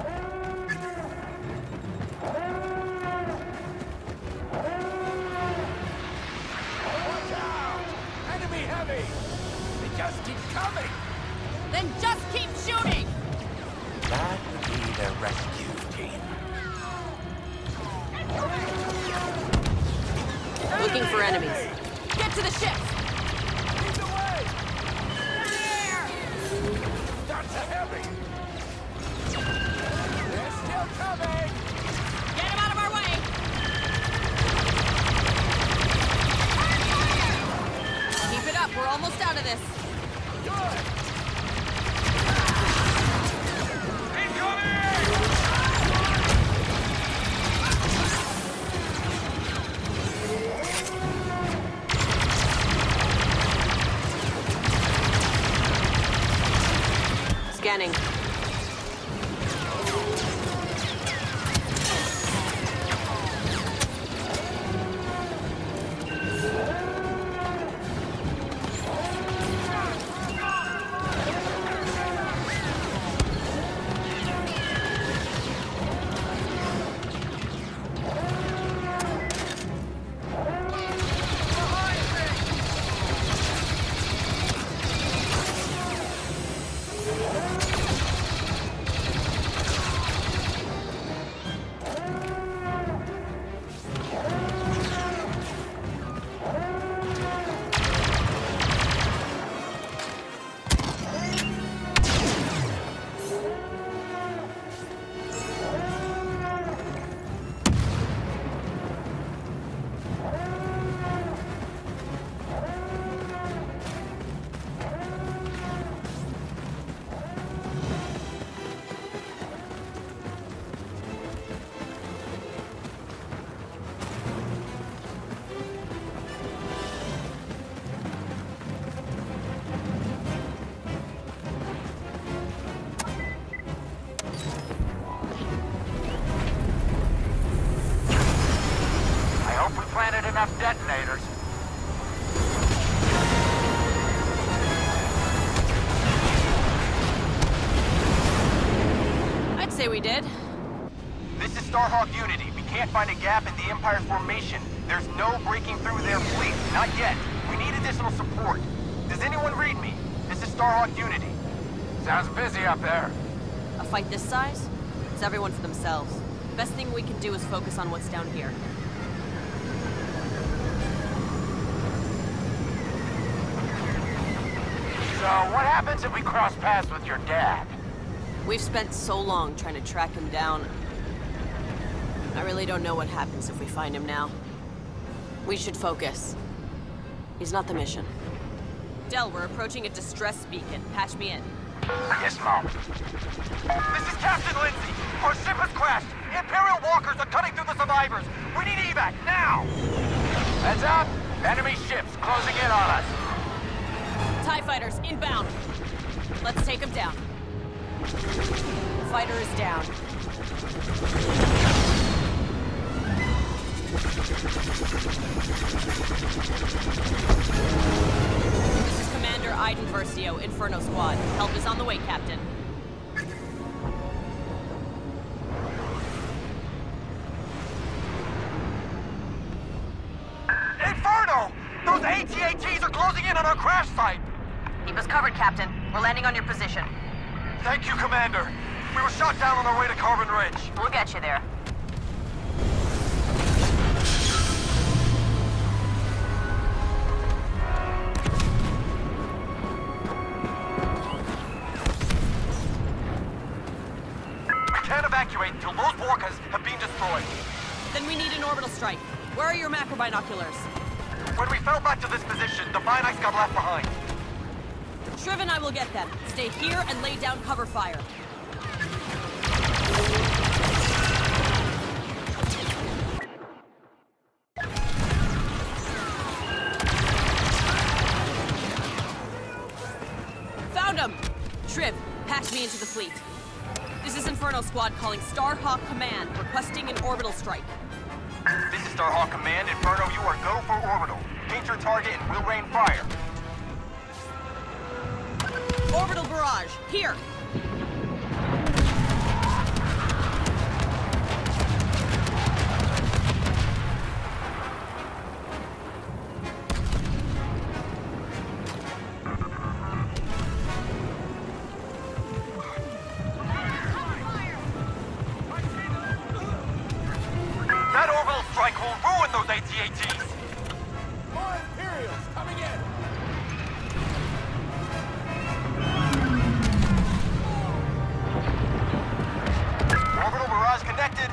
Watch out! Enemy heavy! They just keep coming! Then just keep shooting! That would be the rescue team. Looking for enemies. Get to the ship! Lead the way! That's a heavy! They're still coming! Get him out of our way! Keep it up, we're almost out of this. Good! Scanning. Enough detonators. I'd say we did. This is Starhawk Unity. We can't find a gap in the Empire's formation. There's no breaking through their fleet. Not yet. We need additional support. Does anyone read me? This is Starhawk Unity. Sounds busy up there. A fight this size? It's everyone for themselves. Best thing we can do is focus on what's down here. So, what happens if we cross paths with your dad? We've spent so long trying to track him down. I really don't know what happens if we find him now. We should focus. He's not the mission. Del, we're approaching a distress beacon. Patch me in. Yes, Mom. This is Captain Lindsay. Our ship has crashed. Imperial walkers are cutting through the survivors. We need evac, now! Heads up. Enemy ships closing in on us. TIE fighters inbound. Let's take them down. Fighter is down. This is Commander Iden Versio, Inferno Squad. Help is on the way, Captain. Inferno! Those A T A Ts are closing in on our crash site! Keep us covered, Captain. We're landing on your position. Thank you, Commander. We were shot down on our way to Carbon Ridge. We'll get you there. We can't evacuate until those walkers have been destroyed. Then we need an orbital strike. Where are your macro binoculars? When we fell back to this position, the Binites got left behind. Shriv and I will get them. Stay here and lay down cover fire. into the fleet. This is Inferno Squad calling Starhawk Command, requesting an orbital strike. This is Starhawk Command. Inferno, you are go for orbital. Paint your target and we'll rain fire. Orbital barrage, here! That orbital strike will ruin those A T A Ts! More Imperials coming in! Orbital barrage connected.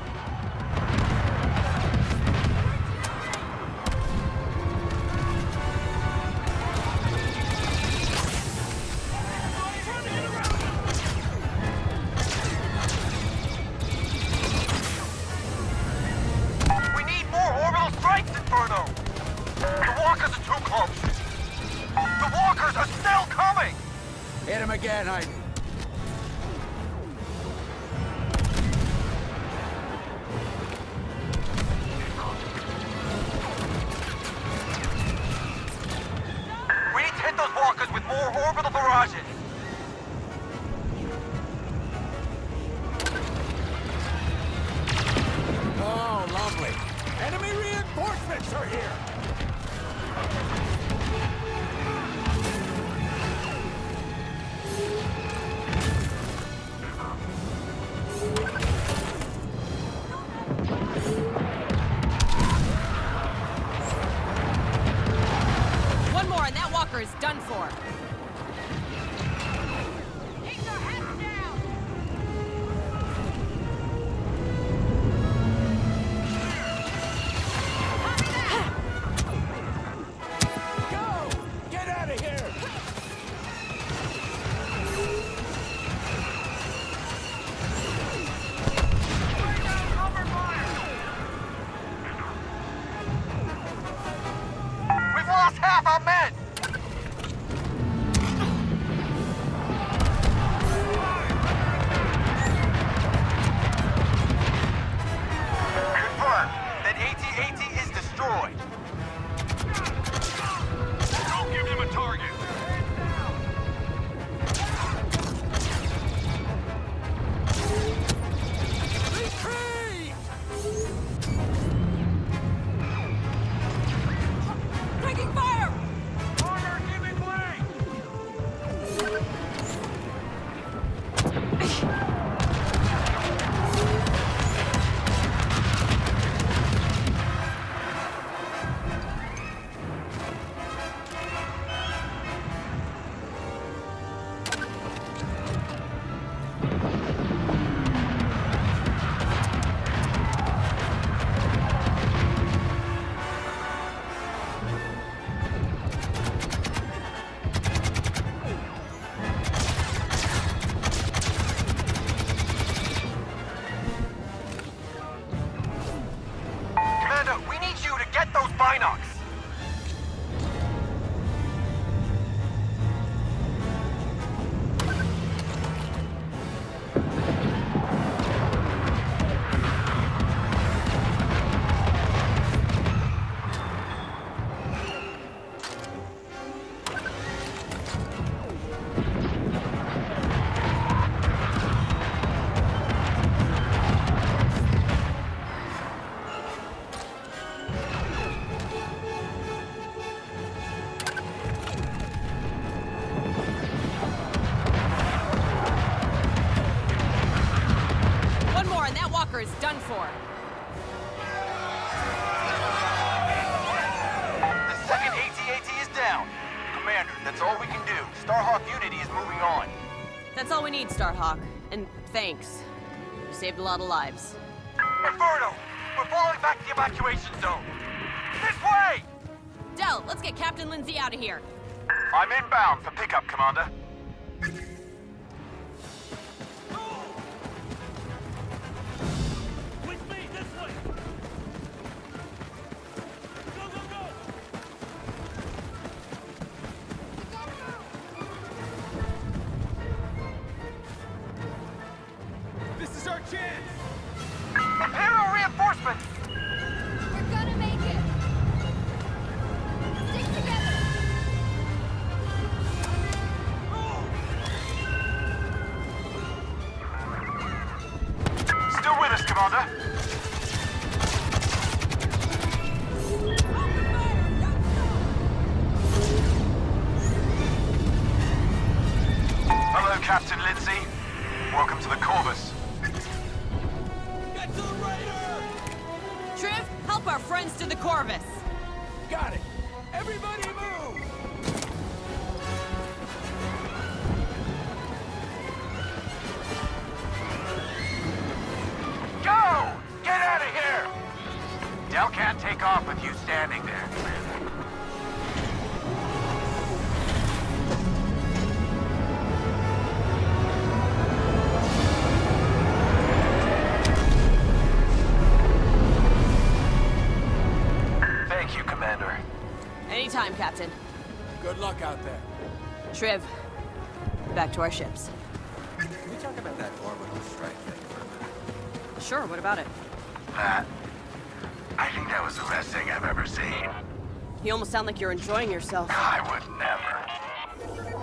We need more orbital strikes, Inferno! The walkers are too close. The walkers are still coming! Hit him again, I... We need to hit those walkers with more orbital barrages. Oh, lovely. Enemy reinforcements are here! One more and that walker is done for. Go! Get out of here! We've lost half our men! Confirmed. That A T A T is destroyed. Don't give him a target! Retreat! Taking fire! Armor giving way! Commander, we need you to get those binocs! One more and that walker is done for. The second A T A T is down. Commander, that's all we can do. Starhawk Unity is moving on. That's all we need, Starhawk. And thanks. You saved a lot of lives. Inferno! We're falling back to the evacuation zone! This way! Del, let's get Captain Lindsay out of here. I'm inbound for pickup, Commander. is our chance! Imperial reinforcements! We're gonna make it! Stick together! Still with us, Commander? Hello, Captain Lindsay. Welcome to the Corvus. Get to the Raider! Triv, help our friends to the Corvus. Got it. Everybody move! Go! Get out of here! Del can't take off with you standing there. Thank you, Commander. Anytime, Captain. Good luck out there. Triv, back to our ships. Can we talk about that orbital strike thing for a minute? Sure, what about it? That... I think that was the best thing I've ever seen. You almost sound like you're enjoying yourself. I would never.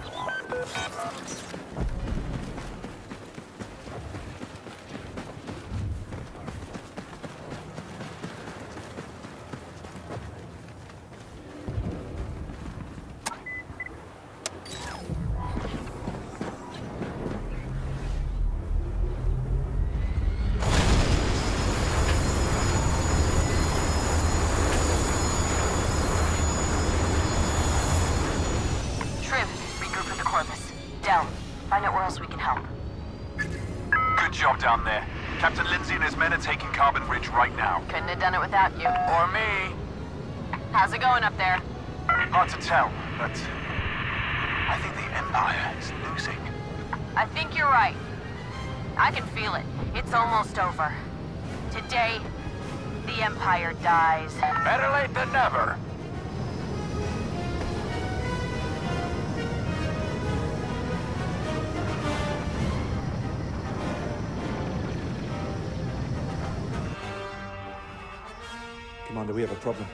Triv, regroup with the Corvus. Del, find out where else we can help. Good job down there. Captain Lindsay and his men are taking Carbon Ridge right now. Couldn't have done it without you. Or me. How's it going up there? Hard to tell, but I think the Empire is losing. I think you're right. I can feel it. It's almost over. Today, the Empire dies. Better late than never. Commander, we have a problem.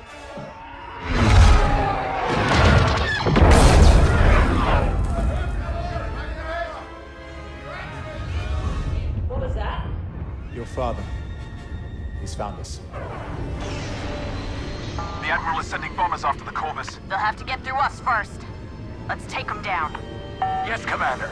What was that? Your father. He's found us. The Admiral is sending bombers after the Corvus. They'll have to get through us first. Let's take them down. Yes, Commander.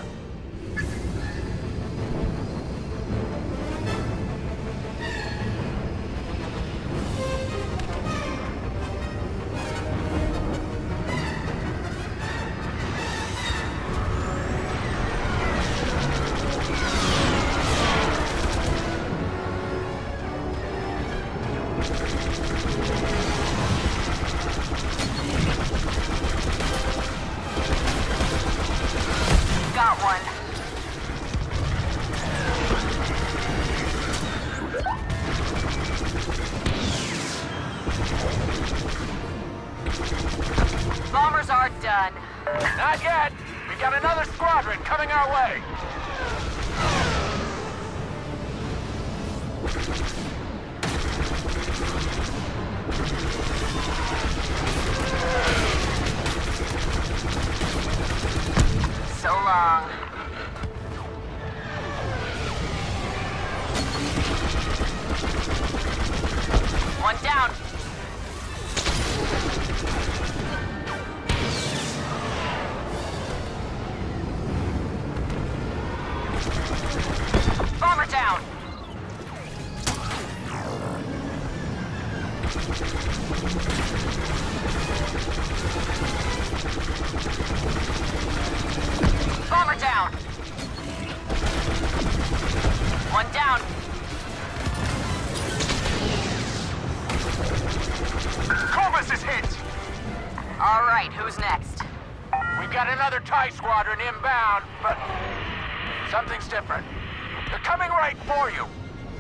Got one. Bombers are done. Not yet. We got another squadron coming our way. So long. One down. Bomber down. Bomber down. One down. Corvus is hit. All right, who's next? We've got another TIE squadron inbound, but something's different. They're coming right for you.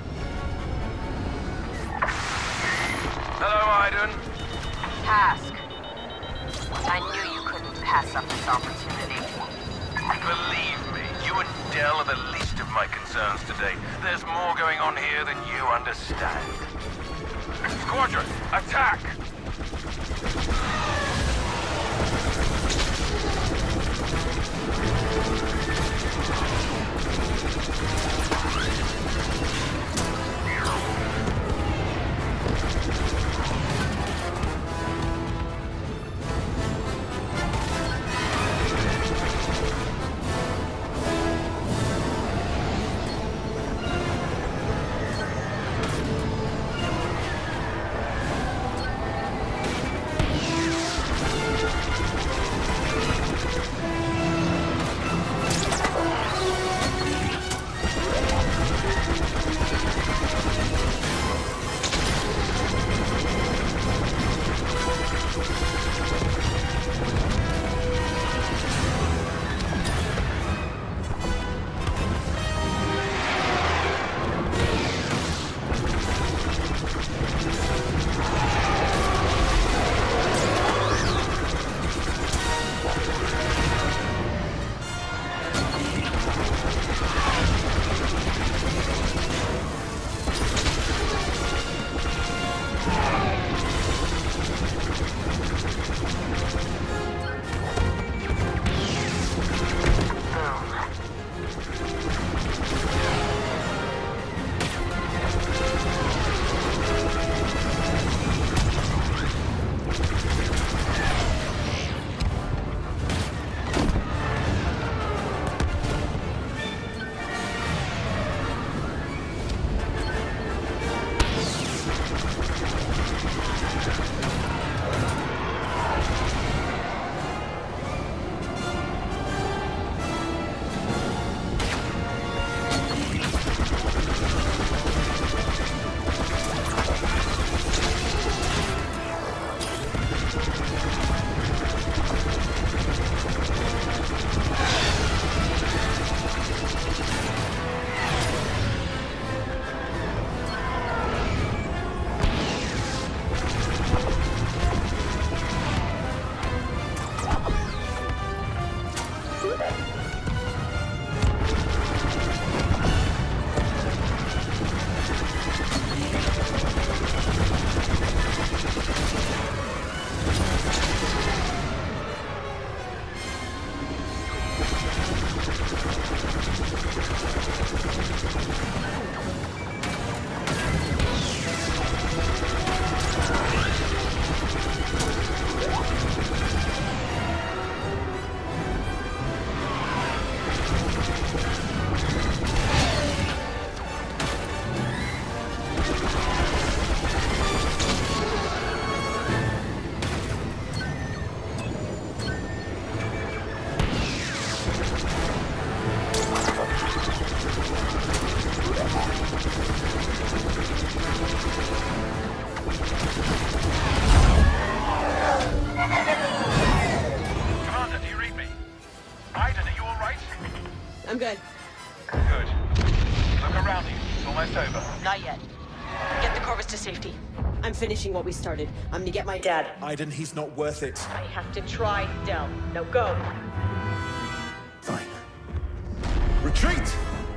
Hello, Iden. Task. I knew you couldn't pass up this opportunity. Believe me, You and Del are the least of my concerns today. There's more going on here than you understand. Squadron, attack! I'm good. Good. Look around you. It's almost over. Not yet. Get the Corvus to safety. I'm finishing what we started. I'm gonna get my dad. Aiden, he's not worth it. I have to try, Del. Now go. Fine. Retreat!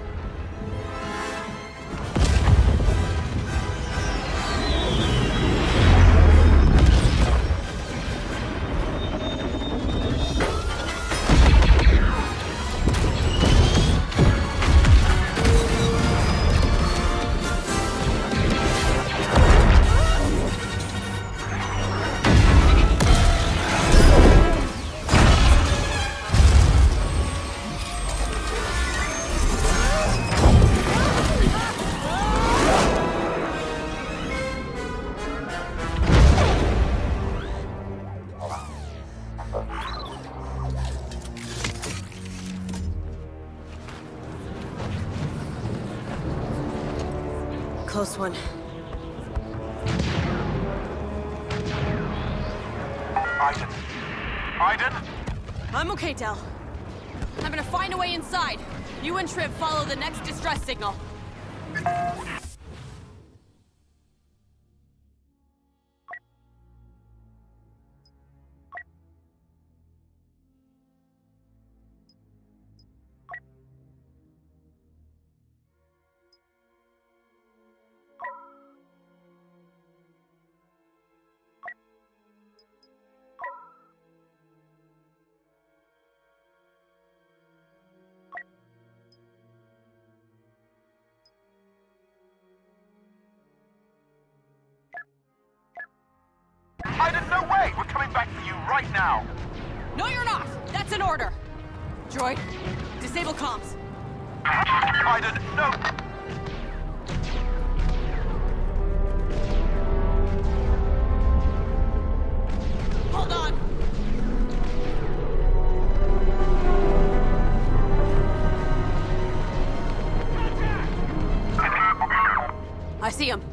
Close one. Aiden. Aiden? I'm okay, Del. I'm gonna find a way inside. You and Triv follow the next distress signal. right now! No, you're not! That's an order! Droid, disable comms. Iden, no! Hold on! I see him.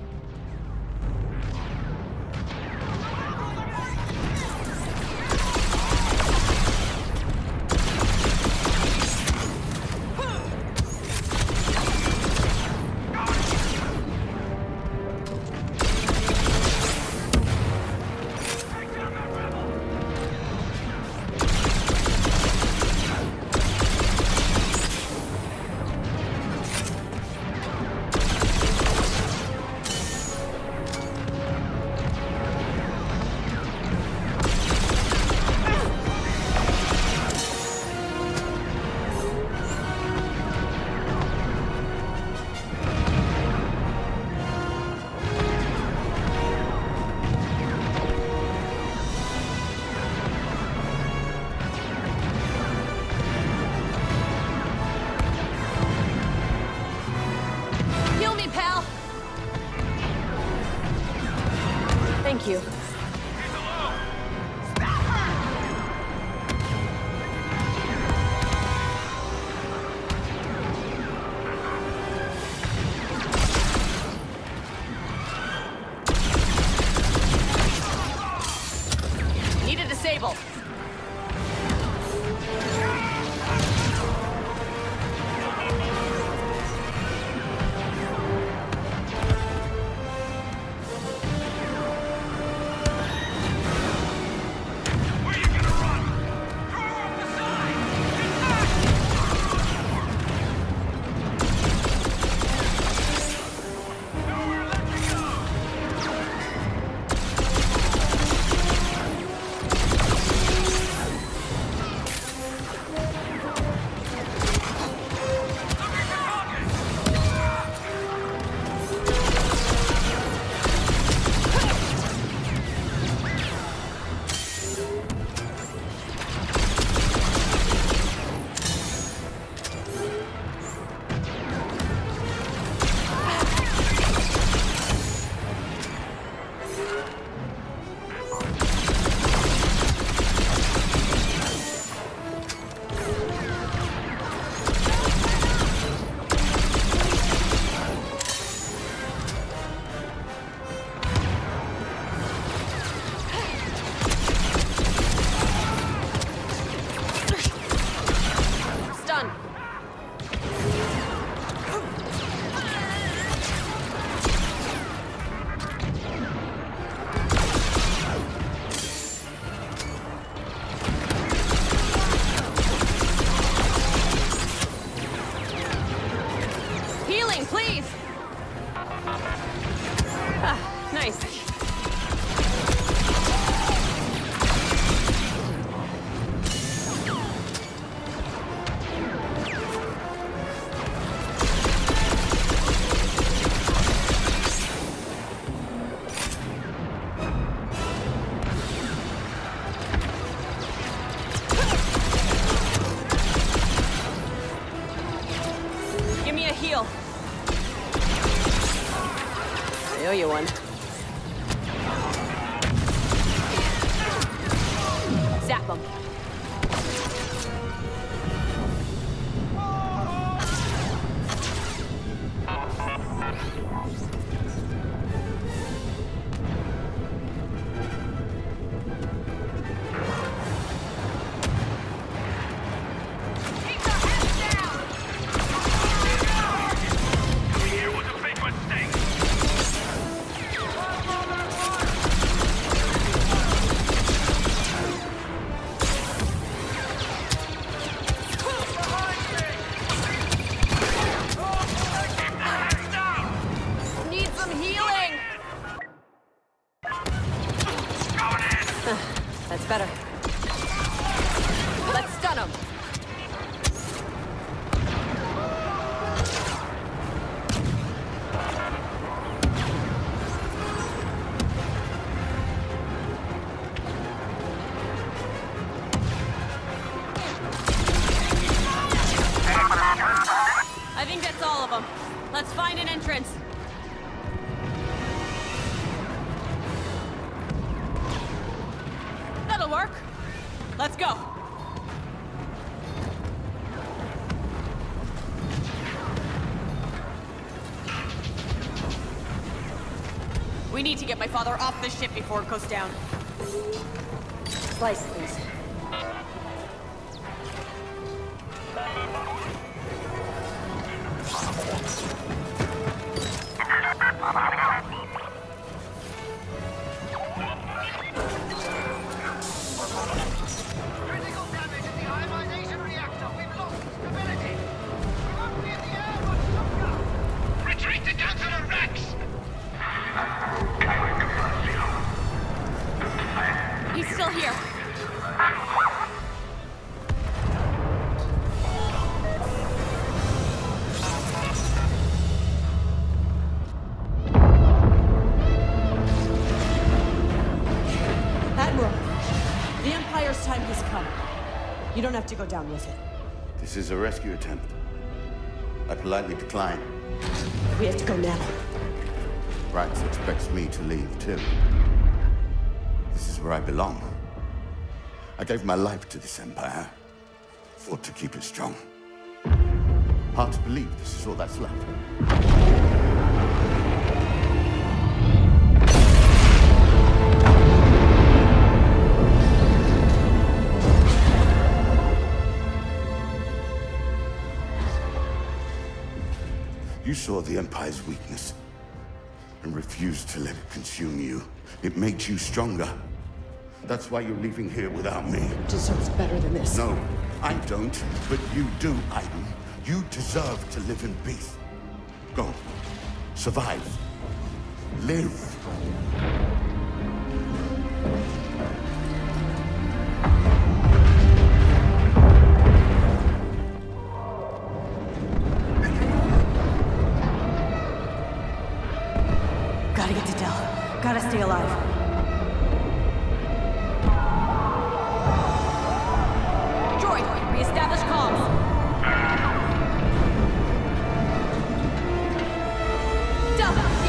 Thank you. Need to disable. Please! Ah, nice. Give me a heal. I owe you one. Zap him. That's better. Let's stun him. Let's find an entrance. That'll work. Let's go. We need to get my father off the ship before it goes down. Slice, please. Critical damage in the ionization reactor. We've lost stability. We won't be in the air much longer. Retreat to Counselor Rex! He's still here. Admiral, the Empire's time has come. You don't have to go down with it. This is a rescue attempt. I politely decline. We have to go now. Rax expects me to leave, too. This is where I belong. I gave my life to this Empire. Fought to keep it strong. Hard to believe this is all that's left. You saw the Empire's weakness and refused to let it consume you. It made you stronger. That's why you're leaving here without me. Deserves better than this. No, I don't, but you do, Aiden. You deserve to live in peace. Go. Survive. Live. Gotta get to Del. Gotta stay alive. Droid, reestablish comms. Del!